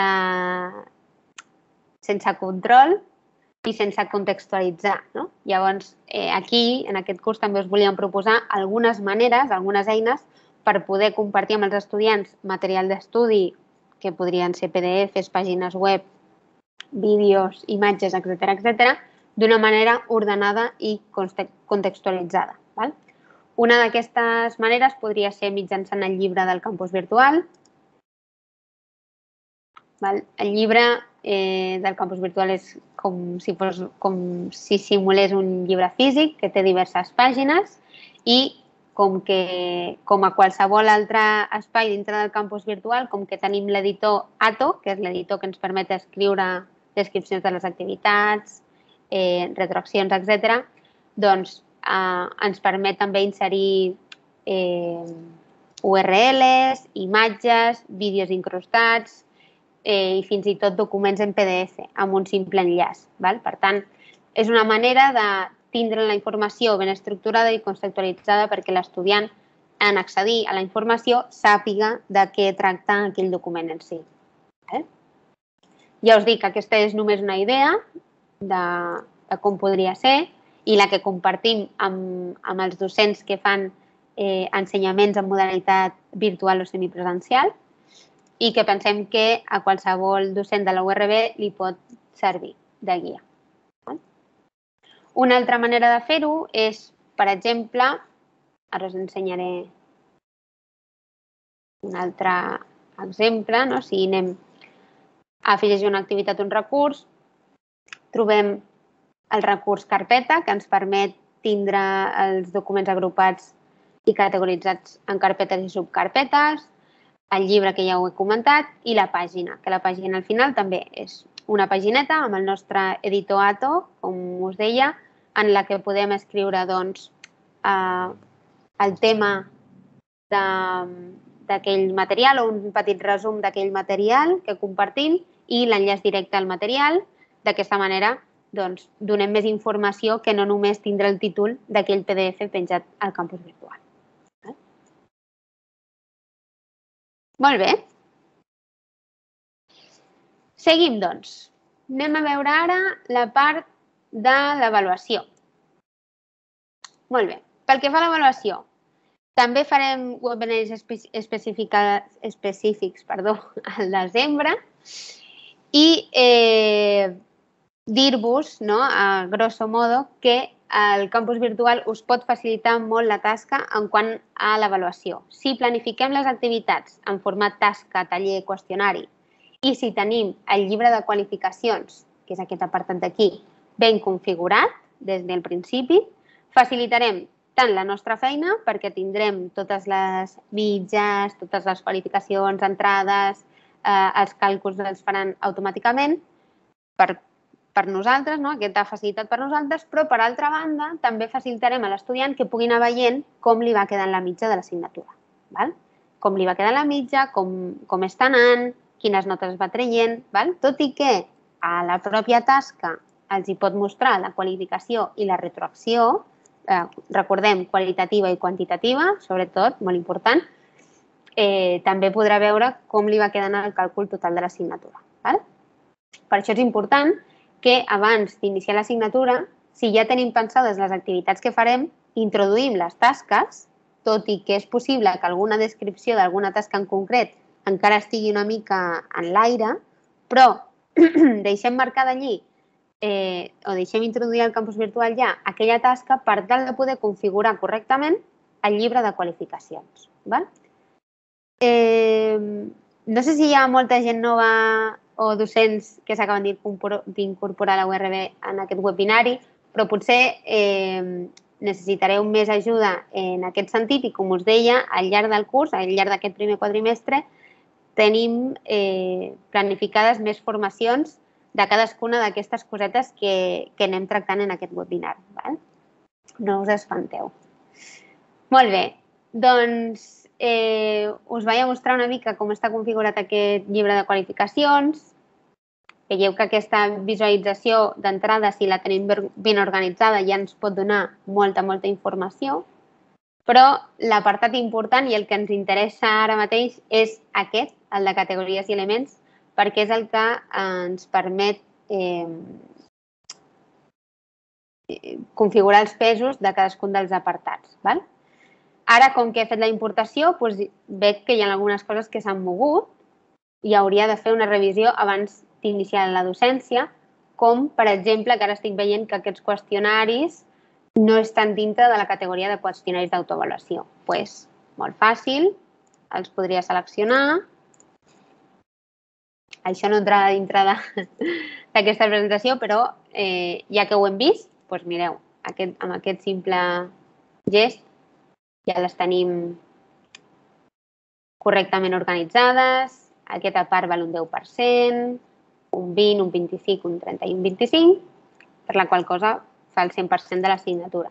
sense control i sense contextualitzar. No? Llavors, eh, aquí, en aquest curs, també us volíem proposar algunes maneres, algunes eines per poder compartir amb els estudiants material d'estudi, que podrien ser P D Efes, pàgines web, vídeos, imatges, etcètera, etcètera, d'una manera ordenada i contextualitzada. Val? Una d'aquestes maneres podria ser mitjançant el llibre del campus virtual. Val? El llibre eh, del campus virtual és com si, fos, com si simulés un llibre físic que té diverses pàgines i com que, com a qualsevol altre espai dintre del campus virtual, com que tenim l'editor Atto, que és l'editor que ens permet escriure descripcions de les activitats, eh, retroaccions, etcètera, doncs eh, ens permet també inserir eh, U R Ls, imatges, vídeos incrustats eh, i fins i tot documents en P D F amb un simple enllaç. Val? Per tant, és una manera de tindre la informació ben estructurada i contextualitzada perquè l'estudiant, en accedir a la informació, sàpiga de què tracta aquell document en si. Eh? Ja us dic que aquesta és només una idea de, de com podria ser i la que compartim amb, amb els docents que fan eh, ensenyaments en modalitat virtual o semipresencial i que pensem que a qualsevol docent de la U R B li pot servir de guia. Una altra manera de fer-ho és, per exemple, ara us ensenyaré un altre exemple, no? Si anem a afegir una activitat o un recurs, trobem el recurs carpeta, que ens permet tindrà els documents agrupats i categoritzats en carpetes i subcarpetes, el llibre que ja ho he comentat i la pàgina, que la pàgina al final també és una pagineta amb el nostre editor Atto, com us deia, en la que podem escriure doncs, eh, el tema d'aquell material o un petit resum d'aquell material que compartim i l'enllaç directe al material. D'aquesta manera doncs, donem més informació que no només tindrà el títol d'aquell P D F penjat al campus virtual. Molt bé. Seguim, doncs. Anem a veure ara la part de l'avaluació. Molt bé. Pel que fa a l'avaluació, també farem webinaris específics perdó, al desembre i eh, dir-vos, no, a grosso modo, que el campus virtual us pot facilitar molt la tasca en quant a l'avaluació. Si planifiquem les activitats en format tasca, taller, qüestionari, i si tenim el llibre de qualificacions, que és aquest apartat d'aquí, ben configurat des del principi, facilitarem tant la nostra feina, perquè tindrem totes les mitges, totes les qualificacions, entrades, eh, els càlculs els faran automàticament per, per nosaltres, no? Aquesta facilitat per nosaltres, però per altra banda també facilitarem a l'estudiant que pugui anar veient com li va quedant la mitja de l'assignatura. Val? Com li va quedant la mitja, com, com està anant, quines notes es va traient, val? Tot i que a la pròpia tasca els hi pot mostrar la qualificació i la retroacció, eh, recordem, qualitativa i quantitativa, sobretot, molt important, eh, també podrà veure com li va quedant el càlcul total de l'assignatura. Val? Per això és important que abans d'iniciar l'assignatura, si ja tenim pensades les activitats que farem, introduïm les tasques, tot i que és possible que alguna descripció d'alguna tasca en concret encara estigui una mica en l'aire, però deixem marcada allí eh, o deixem introduir al campus virtual ja aquella tasca per tal de poder configurar correctament el llibre de qualificacions. Val? Eh, no sé si hi ha molta gent nova o docents que s'acaben d'incorporar a la U R B en aquest webinari, però potser eh, necessitareu més ajuda en aquest sentit i, com us deia, al llarg del curs, al llarg d'aquest primer quadrimestre, tenim eh, planificades més formacions de cadascuna d'aquestes cosetes que, que anem tractant en aquest webinar. Val? No us espanteu. Molt bé, doncs eh, us vaig a mostrar una mica com està configurat aquest llibre de qualificacions. Veieu que aquesta visualització d'entrada, si la tenim ben organitzada, ja ens pot donar molta, molta informació. Però l'apartat important i el que ens interessa ara mateix és aquest, el de categories i elements, perquè és el que ens permet eh, configurar els pesos de cadascun dels apartats. Val? Ara, com que he fet la importació, doncs veig que hi ha algunes coses que s'han mogut i hauria de fer una revisió abans d'iniciar la docència, com, per exemple, que ara estic veient que aquests qüestionaris no estan dintre de la categoria de qüestionaris d'autoavaluació. Doncs, molt fàcil, els podria seleccionar. Això no entrarà dintre d'aquesta presentació, però eh, ja que ho hem vist, doncs mireu, aquest, amb aquest simple gest ja les tenim correctament organitzades. Aquesta part val un deu per cent, un vint, un vint-i-cinc, un trenta i un vint-i-cinc, per la qual cosa fa el cent per cent de l'assignatura.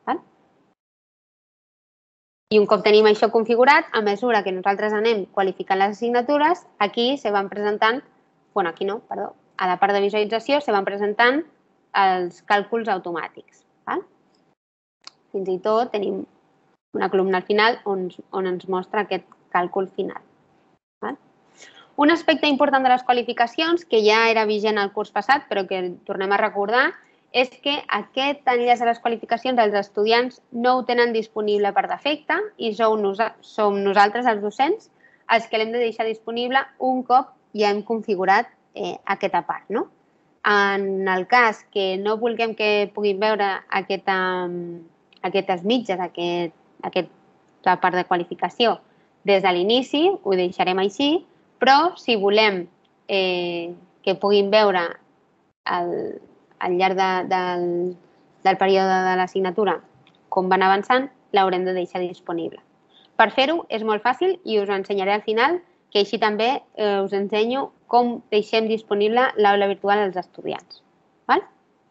I un cop tenim això configurat, a mesura que nosaltres anem qualificant les assignatures, aquí se van presentant, bueno, aquí no, perdó, a la part de visualització se van presentant els càlculs automàtics. Fins i tot tenim una columna al final on, on ens mostra aquest càlcul final. Un aspecte important de les qualificacions, que ja era vigent al curs passat, però que tornem a recordar, és que aquest enllaç a les qualificacions els estudiants no ho tenen disponible per defecte i som nosaltres, els docents, els que l'hem de deixar disponible un cop ja hem configurat aquesta part. En el cas que no vulguem que puguin veure aquestes mitges, aquesta part de qualificació des de l'inici, ho deixarem així, però si volem que puguin veure al llarg del període de l'assignatura, com van avançant, l'haurem de deixar disponible. Per fer-ho és molt fàcil i us ho ensenyaré al final, que així també eh, us ensenyo com deixem disponible l'aula virtual als estudiants. Val?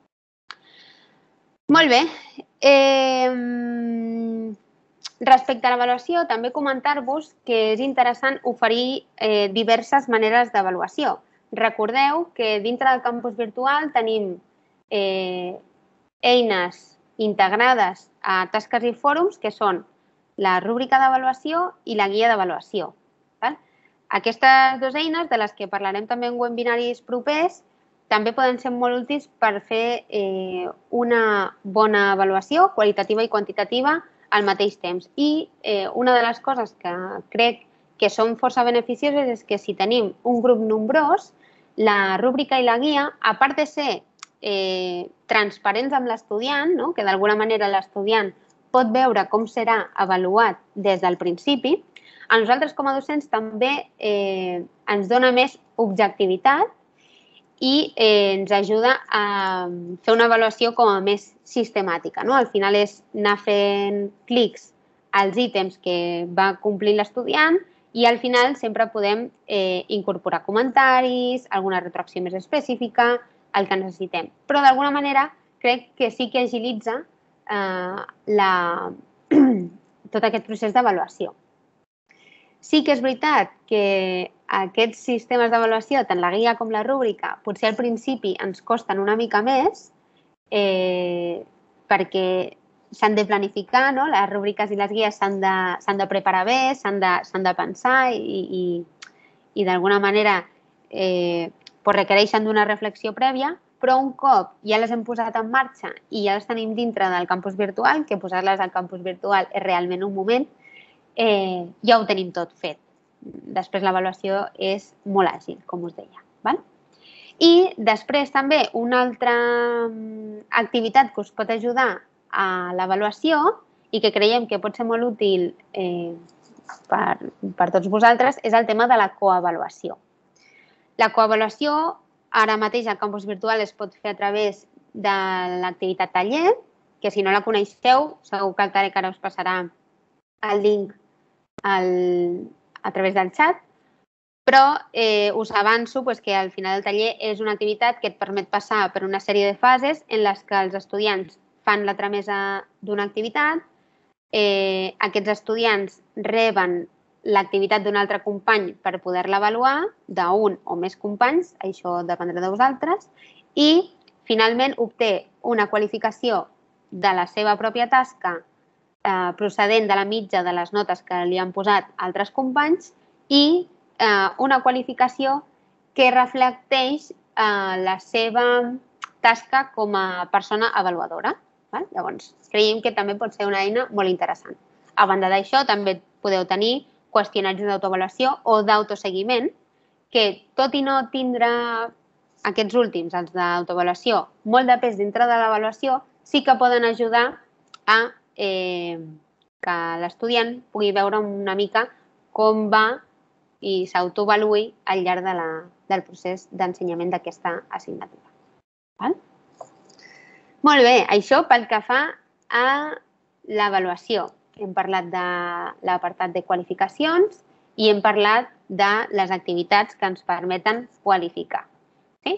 Molt bé. Eh, respecte a l'avaluació, també comentar-vos que és interessant oferir eh, diverses maneres d'avaluació. Recordeu que dintre del campus virtual tenim eh, eines integrades a tasques i fòrums, que són la rúbrica d'avaluació i la guia d'avaluació. Aquestes dues eines, de les que parlarem també en webinaris propers, també poden ser molt útils per fer eh, una bona avaluació qualitativa i quantitativa al mateix temps. I eh, una de les coses que crec que són força beneficioses és que si tenim un grup nombrós, la rúbrica i la guia, a part de ser eh, transparents amb l'estudiant, no? Que d'alguna manera l'estudiant pot veure com serà avaluat des del principi, a nosaltres com a docents també eh, ens dona més objectivitat i eh, ens ajuda a fer una avaluació com a més sistemàtica. No? Al final és anar fent clics als ítems que va complir l'estudiant i al final sempre podem eh, incorporar comentaris, alguna retroacció més específica, el que necessitem. Però d'alguna manera crec que sí que agilitza eh, la... tot aquest procés d'avaluació. Sí que és veritat que aquests sistemes d'avaluació, tant la guia com la rúbrica, potser al principi ens costen una mica més eh, perquè s'han de planificar, no? Les rúbriques i les guies s'han de, s'han de preparar bé, s'han de, s'han de pensar i, i, i d'alguna manera eh, pues requereixen d'una reflexió prèvia, però un cop ja les hem posat en marxa i ja les tenim dintre del campus virtual, que posar-les al campus virtual és realment un moment, Eh, ja ho tenim tot fet. Després l'avaluació és molt àgil, com us deia. Val? I després també una altra activitat que us pot ajudar a l'avaluació i que creiem que pot ser molt útil eh, per, per tots vosaltres és el tema de la coavaluació. La coavaluació ara mateix al campus virtual es pot fer a través de l'activitat taller, que si no la coneixeu, segur que el Tarek ara us passarà el link al, a través del xat, però eh, us avanço pues, que al final del taller és una activitat que et permet passar per una sèrie de fases en les que els estudiants fan la tramesa d'una activitat, eh, aquests estudiants reben l'activitat d'un altre company per poder-la avaluar, d'un o més companys, això dependrà de vosaltres, i finalment obté una qualificació de la seva pròpia tasca Eh, procedent de la mitja de les notes que li han posat altres companys i eh, una qualificació que reflecteix eh, la seva tasca com a persona avaluadora. Val? Llavors, creiem que també pot ser una eina molt interessant. A banda d'això, també podeu tenir qüestionaris d'autoavaluació o d'autoseguiment, que tot i no tindre aquests últims, els d'autoavaluació, molt de pes dintre de l'avaluació, sí que poden ajudar a Eh, que l'estudiant pugui veure una mica com va i s'autoavaluï al llarg de la, del procés d'ensenyament d'aquesta assignatura. Val? Molt bé, això pel que fa a l'avaluació. Hem parlat de l'apartat de qualificacions i hem parlat de les activitats que ens permeten qualificar. Sí?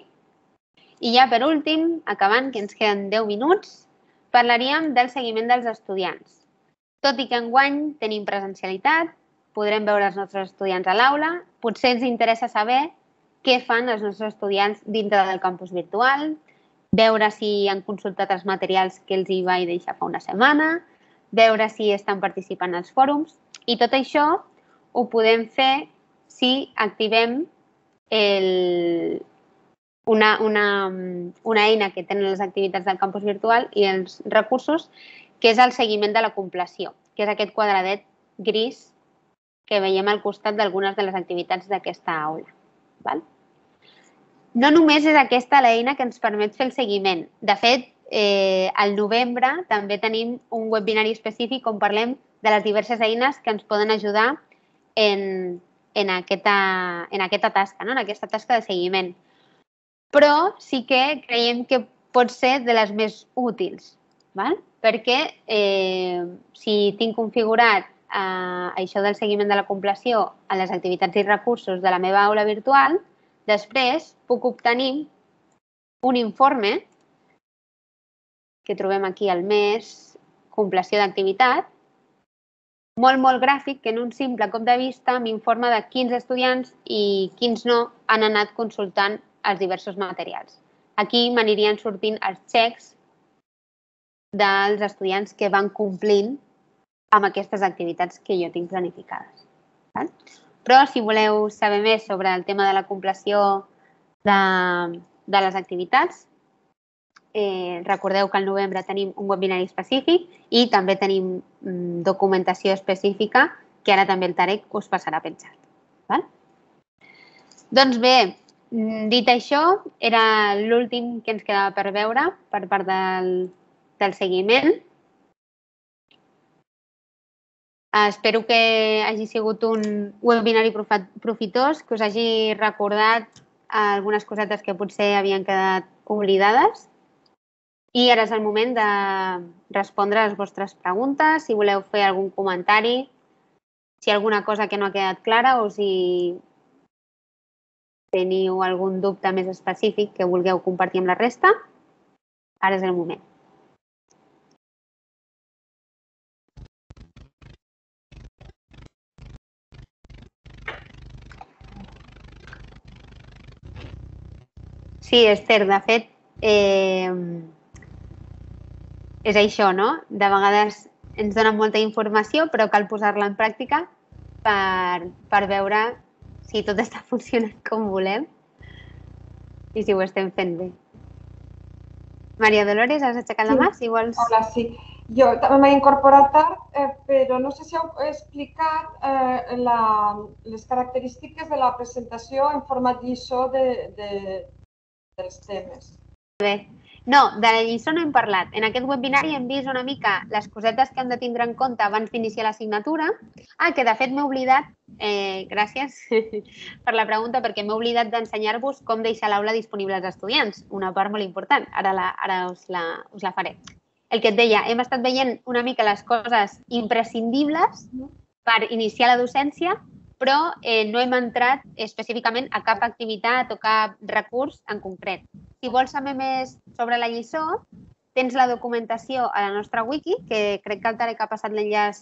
I ja per últim, acabant, que ens queden deu minuts, parlaríem del seguiment dels estudiants. Tot i que enguany tenim presencialitat, podrem veure els nostres estudiants a l'aula, potser ens interessa saber què fan els nostres estudiants dintre del campus virtual, veure si han consultat els materials que els hi vaig deixar fa una setmana, veure si estan participant als fòrums, i tot això ho podem fer si activem el... Una, una, una eina que tenen les activitats del campus virtual i els recursos, que és el seguiment de la compleció, que és aquest quadradet gris que veiem al costat d'algunes de les activitats d'aquesta aula. Val? No només és aquesta l'eina que ens permet fer el seguiment. De fet, eh, al novembre també tenim un webinari específic on parlem de les diverses eines que ens poden ajudar en, en, aquesta, en aquesta tasca, no? En aquesta tasca de seguiment. Però sí que creiem que pot ser de les més útils. perquè si tinc configurat això del seguiment de la compleció a les activitats i recursos de la meva aula virtual, després puc obtenir un informe que trobem aquí al mes, compleció d'activitat, molt, molt gràfic, que en un simple cop de vista m'informa de quins estudiants i quins no han anat consultant els diversos materials. Aquí m'anirien sortint els xecs dels estudiants que van complint amb aquestes activitats que jo tinc planificades. Però si voleu saber més sobre el tema de la compleció de les activitats, recordeu que al novembre tenim un webinari específic i també tenim documentació específica que ara també el Tarek us passarà penjat. Doncs bé, dit això, era l'últim que ens quedava per veure per part del seguiment. Espero que hagi sigut un webinari profitós, que us hagi recordat algunes cosetes que potser havien quedat oblidades. I ara és el moment de respondre les vostres preguntes, si voleu fer algun comentari, si hi ha alguna cosa que no ha quedat clara o si teniu algun dubte més específic que vulgueu compartir amb la resta, ara és el moment. Sí, Esther, de fet, és això, no? De vegades ens donen molta informació, però cal posar-la en pràctica per veure si tot està funcionant com volem i si ho estem fent bé. Maria Dolores, has aixecat la mà? Hola, sí. Jo també m'he incorporat tard, però no sé si heu explicat les característiques de la presentació en format lliçó dels temes. Bé, no, de la lliçó no hem parlat. En aquest webinari hem vist una mica les cosetes que hem de tindre en compte abans d'iniciar l'assignatura. Ah, que de fet m'he oblidat, gràcies per la pregunta, perquè m'he oblidat d'ensenyar-vos com deixar l'aula disponible als estudiants. Una part molt important, ara us la faré. El que et deia, hem estat veient una mica les coses imprescindibles per iniciar la docència, però no hem entrat específicament a cap activitat o cap recurs en concret. Si vols saber més sobre la lliçó, tens la documentació a la nostra wiki, que crec que el Tarek ha passat l'enllaç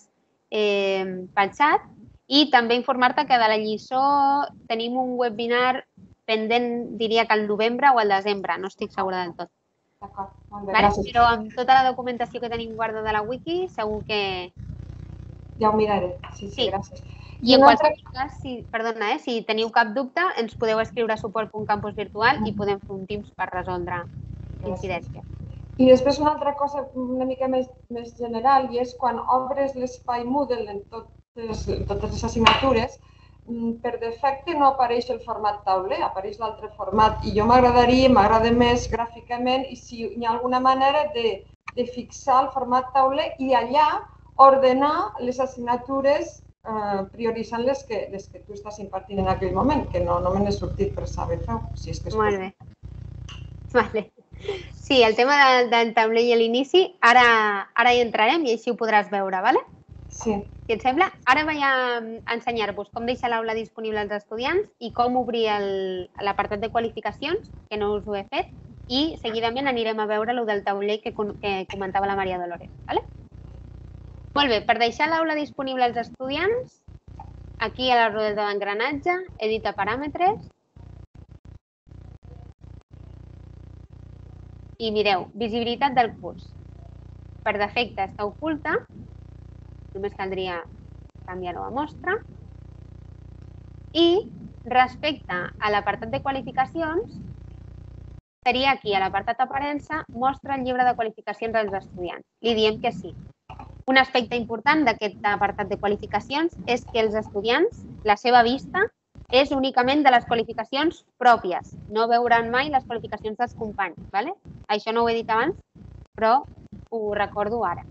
pel xat, i també informar-te que de la lliçó tenim un webinar pendent, diria que al novembre o al desembre, no estic segura del tot. D'acord, molt bé, gràcies. Però amb tota la documentació que tenim guardada a la wiki, segur que... Ja ho miraré, sí, sí, gràcies. I en qualsevol cas, perdona, si teniu cap dubte, ens podeu escriure a suport punt campus virtual i podem fer un Teams per resoldre incidències. I després una altra cosa una mica més general, i és quan obres l'espai Moodle en totes les assignatures, per defecte no apareix el format tauler, apareix l'altre format. I jo m'agradaria, m'agrada més gràficament, i si hi ha alguna manera de fixar el format tauler i allà ordenar les assignatures prioritzant les que tu estàs impartint en aquell moment, que no me n'he sortit per saber fer, si és que és possible. Molt bé. Sí, el tema del tauler i l'inici, ara hi entrarem i així ho podràs veure, d'acord? Sí. Si et sembla, ara vaig a ensenyar-vos com deixar l'aula disponible als estudiants i com obrir l'apartat de qualificacions, que no us ho he fet, i seguidament anirem a veure el del tauler que comentava la Maria Dolores, d'acord? Molt bé, per deixar l'aula disponible als estudiants, aquí a la rodeta d'engranatge, edita paràmetres. I mireu, visibilitat del curs. Per defecte està oculta, només caldria canviar-ho a mostra. I respecte a l'apartat de qualificacions, seria aquí, a l'apartat aparença, mostra el llibre de qualificacions dels estudiants. Li diem que sí. Un aspecte important d'aquest apartat de qualificacions és que els estudiants, la seva vista, és únicament de les qualificacions pròpies. No veuran mai les qualificacions dels companys. Això no ho he dit abans, però ho recordo ara.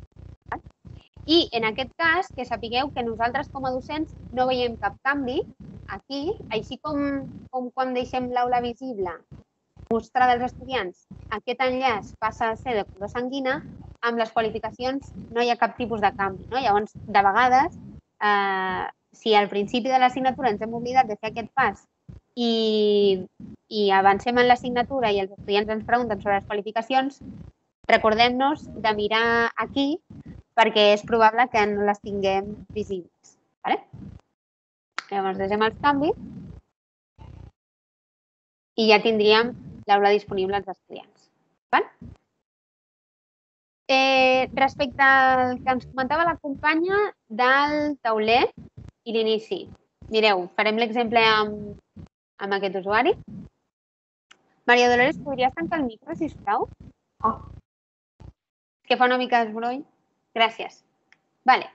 I en aquest cas, que sapigueu que nosaltres com a docents no veiem cap canvi aquí, així com quan deixem l'aula visible mostrada als estudiants, aquest enllaç passa a ser de color sanguina, amb les qualificacions no hi ha cap tipus de canvi. No? Llavors, de vegades, eh, si al principi de l'assignatura ens hem oblidat de fer aquest pas i, i avancem en l'assignatura i els estudiants ens pregunten sobre les qualificacions, recordem-nos de mirar aquí perquè és probable que no les tinguem visibles. Vale? Llavors, deixem els canvis i ja tindríem l'aula disponible als estudiants. Val? Eh, respecte al que ens comentava la companya del tauler i l'inici. Mireu, farem l'exemple amb, amb aquest usuari. Maria Dolores, podries tancar el micro, sisplau? Ah. Que fa una mica de soroll. Gràcies. Vale.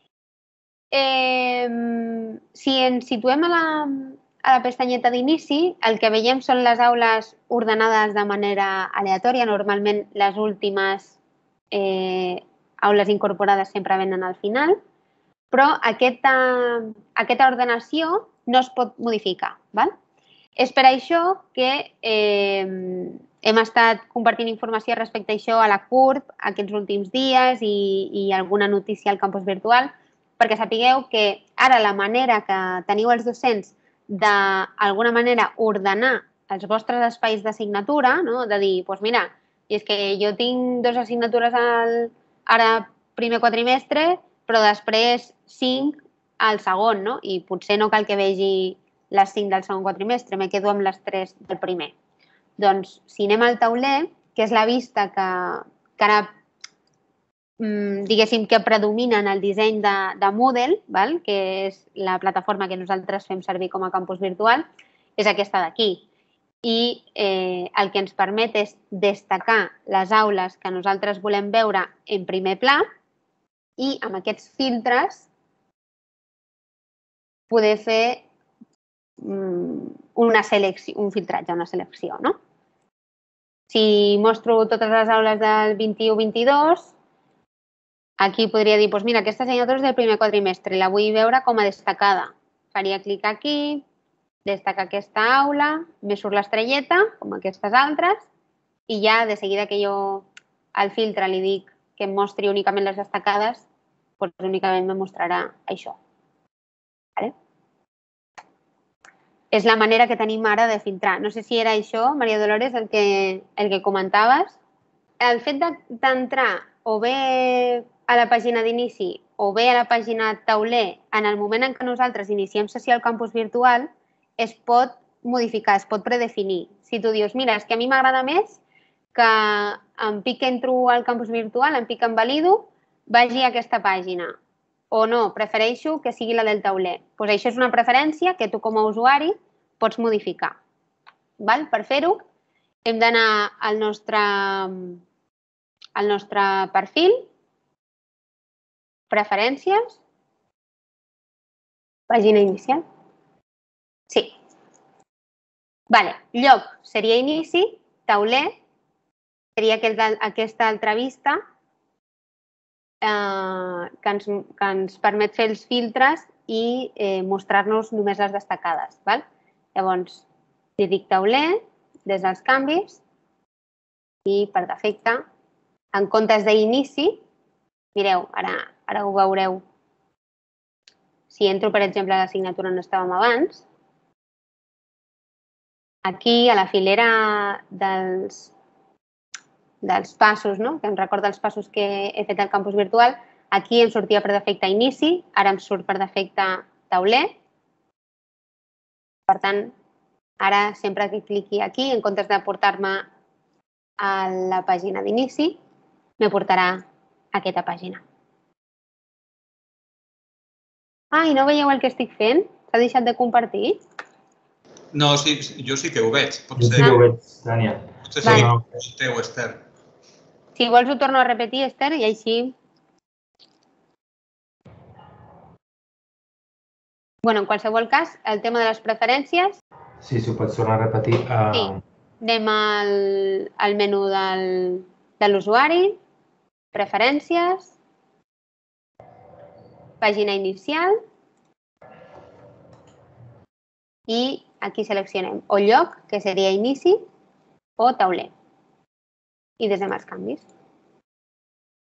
Eh, si ens situem a la, a la pestanyeta d'inici, el que veiem són les aules ordenades de manera aleatòria. Normalment les últimes eh, aules incorporades sempre venen al final, però aquesta, aquesta ordenació no es pot modificar. Val? És per això que eh, hem estat compartint informació respecte a això a la C U R P aquests últims dies i, i alguna notícia al campus virtual, perquè sapigueu que ara la manera que teniu els docents d'alguna manera ordenar els vostres espais d'assignatura, no? De dir, doncs mira, i és que jo tinc dues assignatures al, ara primer quadrimestre, però després cinc al segon, no? I potser no cal que vegi les cinc del segon quadrimestre, me quedo amb les tres del primer. Doncs, si anem al tauler, que és la vista que, que ara, diguéssim, que predomina en el disseny de, de Moodle, val? Que és la plataforma que nosaltres fem servir com a campus virtual, és aquesta d'aquí. I eh, el que ens permet és destacar les aules que nosaltres volem veure en primer pla i amb aquests filtres poder fer una selecció, un filtratge, una selecció, no? Si mostro totes les aules del vint-i-u vint-i-dos, aquí podria dir, doncs mira, aquesta assignatura és del primer quadrimestre, la vull veure com a destacada. Faria clic aquí, destacar aquesta aula, me surt l'estrelleta, com aquestes altres, i ja de seguida que jo al filtre li dic que em mostri únicament les destacades, doncs únicament me mostrarà això. Vale? És la manera que tenim ara de filtrar. No sé si era això, Maria Dolores, el que, el que comentaves. El fet d'entrar o bé a la pàgina d'inici o bé a la pàgina tauler en el moment en què nosaltres iniciem sessió al campus virtual es pot modificar, es pot predefinir. Si tu dius, mira, és que a mi m'agrada més que em pic que entro al campus virtual, em pic que em valido, vagi a aquesta pàgina. O no, prefereixo que sigui la del tauler. Doncs això és una preferència que tu com a usuari pots modificar. Val? Per fer-ho hem d'anar al nostre, al nostre perfil, preferències, pàgina inicial. Sí. Vale. Lloc seria inici, tauler seria aquesta altra vista Eh, que, ens, que ens permet fer els filtres i eh, mostrar-nos només les destacades. Val? Llavors, li dic tauler des dels canvis i per defecte, en comptes d'inici, mireu, ara, ara ho veureu. Si entro, per exemple, a l'assignatura on estàvem abans, aquí a la filera dels dels passos, no? Que em recorda els passos que he fet al campus virtual. Aquí em sortia per defecte inici, ara em surt per defecte tauler. Per tant, ara sempre que cliqui aquí, en comptes de portar-me a la pàgina d'inici, me portarà a aquesta pàgina. Ah, i no veieu el que estic fent? S'ha deixat de compartir? No, sí, jo sí que ho veig. Jo sí que ho veig, Tània. Potser sí que ho teu, Esther. Si vols ho torno a repetir, Esther, i així... Bueno, en qualsevol cas, el tema de les preferències... Sí, si ho pots tornar a repetir. Uh... Sí. Anem al, al menú del, de l'usuari, preferències, pàgina inicial i aquí seleccionem o lloc, que seria inici, o tauler. I desem els canvis.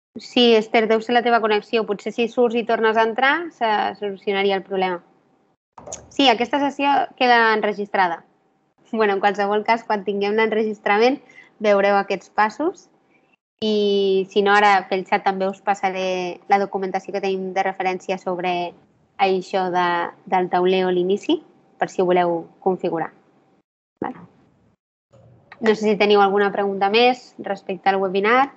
Sí, Esther, deu ser la teva connexió. Potser si surts i tornes a entrar se solucionaria el problema. Sí, aquesta sessió queda enregistrada. Bueno, en qualsevol cas, quan tinguem l'enregistrament veureu aquests passos i si no, ara pel xat també us passaré la documentació que tenim de referència sobre això de, del tauler o l'inici, per si ho voleu configurar. Vale. No sé si teniu alguna pregunta més respecte al webinar.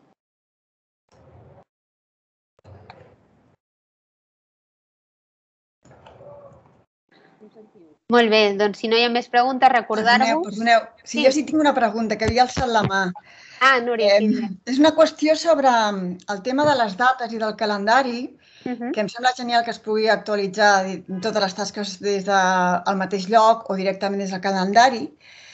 Molt bé, doncs si no hi ha més preguntes, recordar-vos... Perdoneu, perdoneu. Sí, jo sí tinc una pregunta, que havia alçat la mà. Ah, Núria, sí. Eh, és una qüestió sobre el tema de les dates i del calendari, que em sembla genial que es pugui actualitzar totes les tasques des del mateix lloc o directament des del calendari.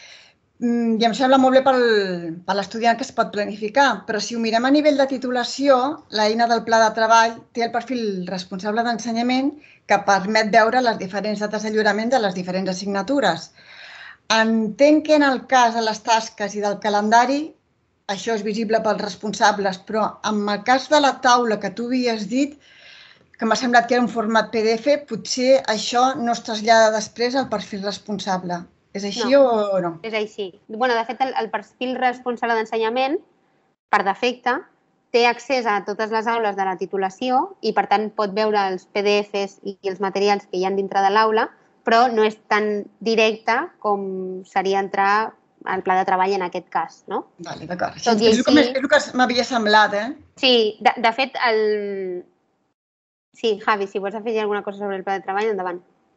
I em sembla molt bé per l'estudiant que es pot planificar, però si ho mirem a nivell de titulació, l'eina del pla de treball té el perfil responsable d'ensenyament que permet veure les diferents dates de lliurament de les diferents assignatures. Entenc que en el cas de les tasques i del calendari això és visible pels responsables, però en el cas de la taula que tu havies dit, que m'ha semblat que era un format P D F, potser això no es trasllada després al perfil responsable. És així o no? És així. Bueno, de fet, el perfil responsable d'ensenyament, per defecte, té accés a totes les aules de la titulació i, per tant, pot veure els P D Fs i els materials que hi ha dintre de l'aula, però no és tan directe com seria entrar al pla de treball en aquest cas, no? Vale, d'acord. És el que m'havia semblat, eh? Sí, de, de fet, el... Sí, Javi, si vols afegir alguna cosa sobre el pla de treball, endavant.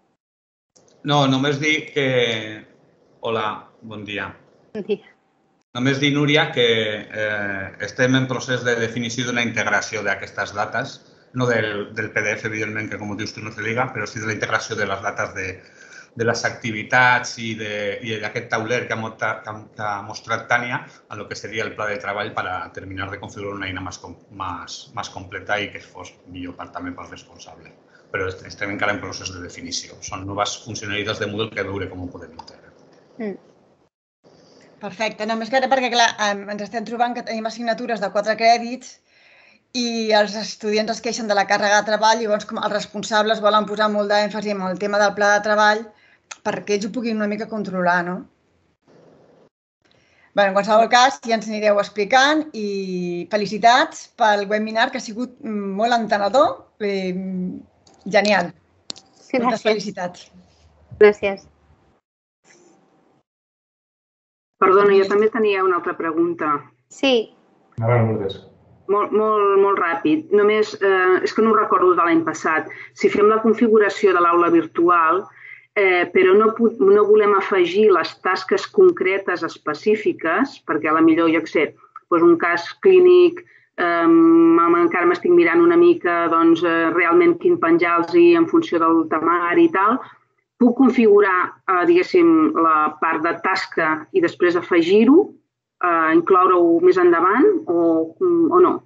No, només dir que... Hola, bon dia. Bon dia. Només dir, Núria, que eh, estem en procés de definició d'una integració d'aquestes dates, no del, del P D F, evidentment, que com dius tu no se liga, però sí de la integració de les dates de, de les activitats i d'aquest tauler que ha, que, que ha mostrat Tània en el que seria el pla de treball per a terminar de configurar una eina més, més, més completa i que fos millor per, també pel responsable. Però estem encara en procés de definició. Són noves funcionalitats de Moodle que veure com ho podem integrar. Mm. Perfecte. Només que ara perquè, clar, ens estem trobant que tenim assignatures de quatre crèdits i els estudiants es queixen de la càrrega de treball i llavors com els responsables volen posar molt d'èmfasi en el tema del pla de treball perquè ells ho puguin una mica controlar, no? Bé, en qualsevol cas, ja ens anireu explicant i felicitats pel webinar que ha sigut molt entenedor. Genial. Moltes felicitats. Gràcies. Perdona, jo també tenia una altra pregunta. Sí. Molt, molt, molt ràpid. Només, eh, és que no ho recordo de l'any passat. Si fem la configuració de l'aula virtual, eh, però no, no volem afegir les tasques concretes específiques, perquè a la millor, jo què sé, doncs un cas clínic, eh, encara m'estic mirant una mica doncs, eh, realment quin penjar-los en funció del temari i tal, puc configurar, eh, diguéssim, la part de tasca i després afegir-ho, eh, incloure-ho més endavant o, o no?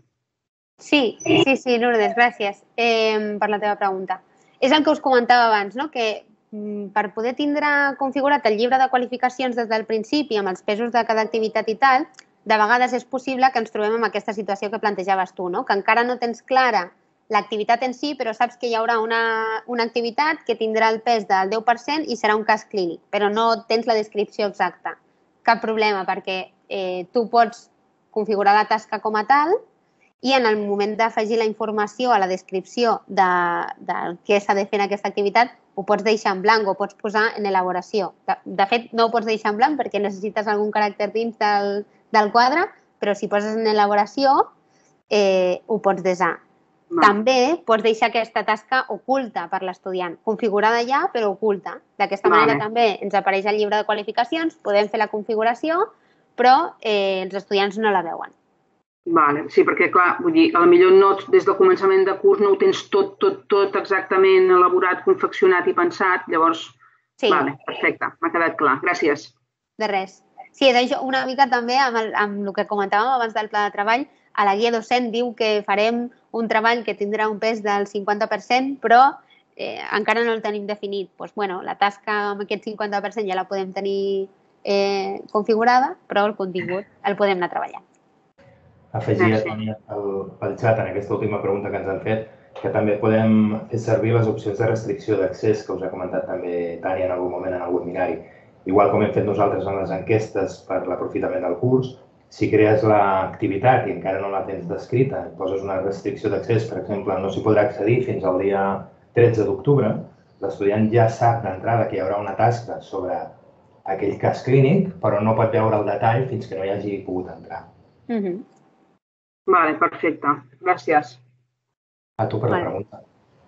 Sí, sí, sí, Lourdes, gràcies eh, per la teva pregunta. És el que us comentava abans, no? Que mm, per poder tindre configurat el llibre de qualificacions des del principi amb els pesos de cada activitat i tal, de vegades és possible que ens trobem en aquesta situació que plantejaves tu, no? Que encara no tens clara l'activitat en si, però saps que hi haurà una, una activitat que tindrà el pes del deu per cent i serà un cas clínic, però no tens la descripció exacta. Cap problema, perquè eh, tu pots configurar la tasca com a tal i en el moment d'afegir la informació a la descripció de, de què s'ha de fer en aquesta activitat, ho pots deixar en blanc, ho pots posar en elaboració. De, de fet, no ho pots deixar en blanc perquè necessites algun caràcter dins del, del quadre, però si poses en elaboració, eh, ho pots desar. Va. També pots deixar aquesta tasca oculta per l'estudiant, configurada ja, però oculta. D'aquesta manera Vale. també ens apareix el llibre de qualificacions, podem fer la configuració, però eh, els estudiants no la veuen. Vale. Sí, perquè, clar, vull dir, a la millor no, des del començament de curs no ho tens tot, tot, tot exactament elaborat, confeccionat i pensat, llavors, Sí, vale, perfecte, m'ha quedat clar. Gràcies. de res. Sí, és això una mica també amb el, amb el que comentàvem abans del pla de treball. A la guia docent diu que farem un treball que tindrà un pes del cinquanta per cent, però eh, encara no el tenim definit. Doncs, bueno, la tasca amb aquest cinquanta per cent ja la podem tenir eh, configurada, però el contingut el podem anar treballant. afegir a Tània pel xat en aquesta última pregunta que ens han fet, que també podem fer servir les opcions de restricció d'accés que us ha comentat també Tània en algun moment en el webinari. Igual com hem fet nosaltres en les enquestes per l'aprofitament del curs, si crees l'activitat i encara no la tens descrita i poses una restricció d'accés, per exemple, no s'hi podrà accedir fins al dia tretze d'octubre, l'estudiant ja sap d'entrada que hi haurà una tasca sobre aquell cas clínic, però no pot veure el detall fins que no hi hagi pogut entrar. Vale, perfecte. Gràcies. A tu per la pregunta.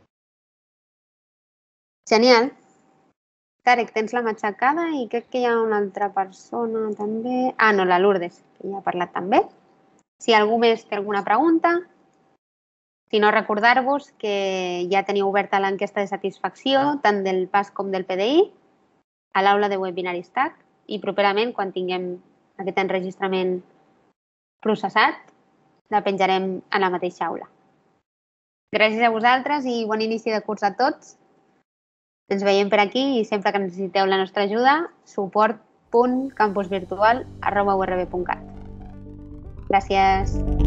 Genial. Tarek, tens la matxacada i crec que hi ha una altra persona també. Ah, no, la Lourdes, que ja ha parlat també. Si algú més té alguna pregunta, si no, recordar-vos que ja teniu oberta l'enquesta de satisfacció, tant del P A S com del P D I, a l'aula de webinaris T A C, i properament, quan tinguem aquest enregistrament processat, la penjarem a la mateixa aula. Gràcies a vosaltres i bon inici de curs a tots. Ens veiem per aquí i sempre que necessiteu la nostra ajuda, suport punt campusvirtual arroba u r b punt cat. Gràcies.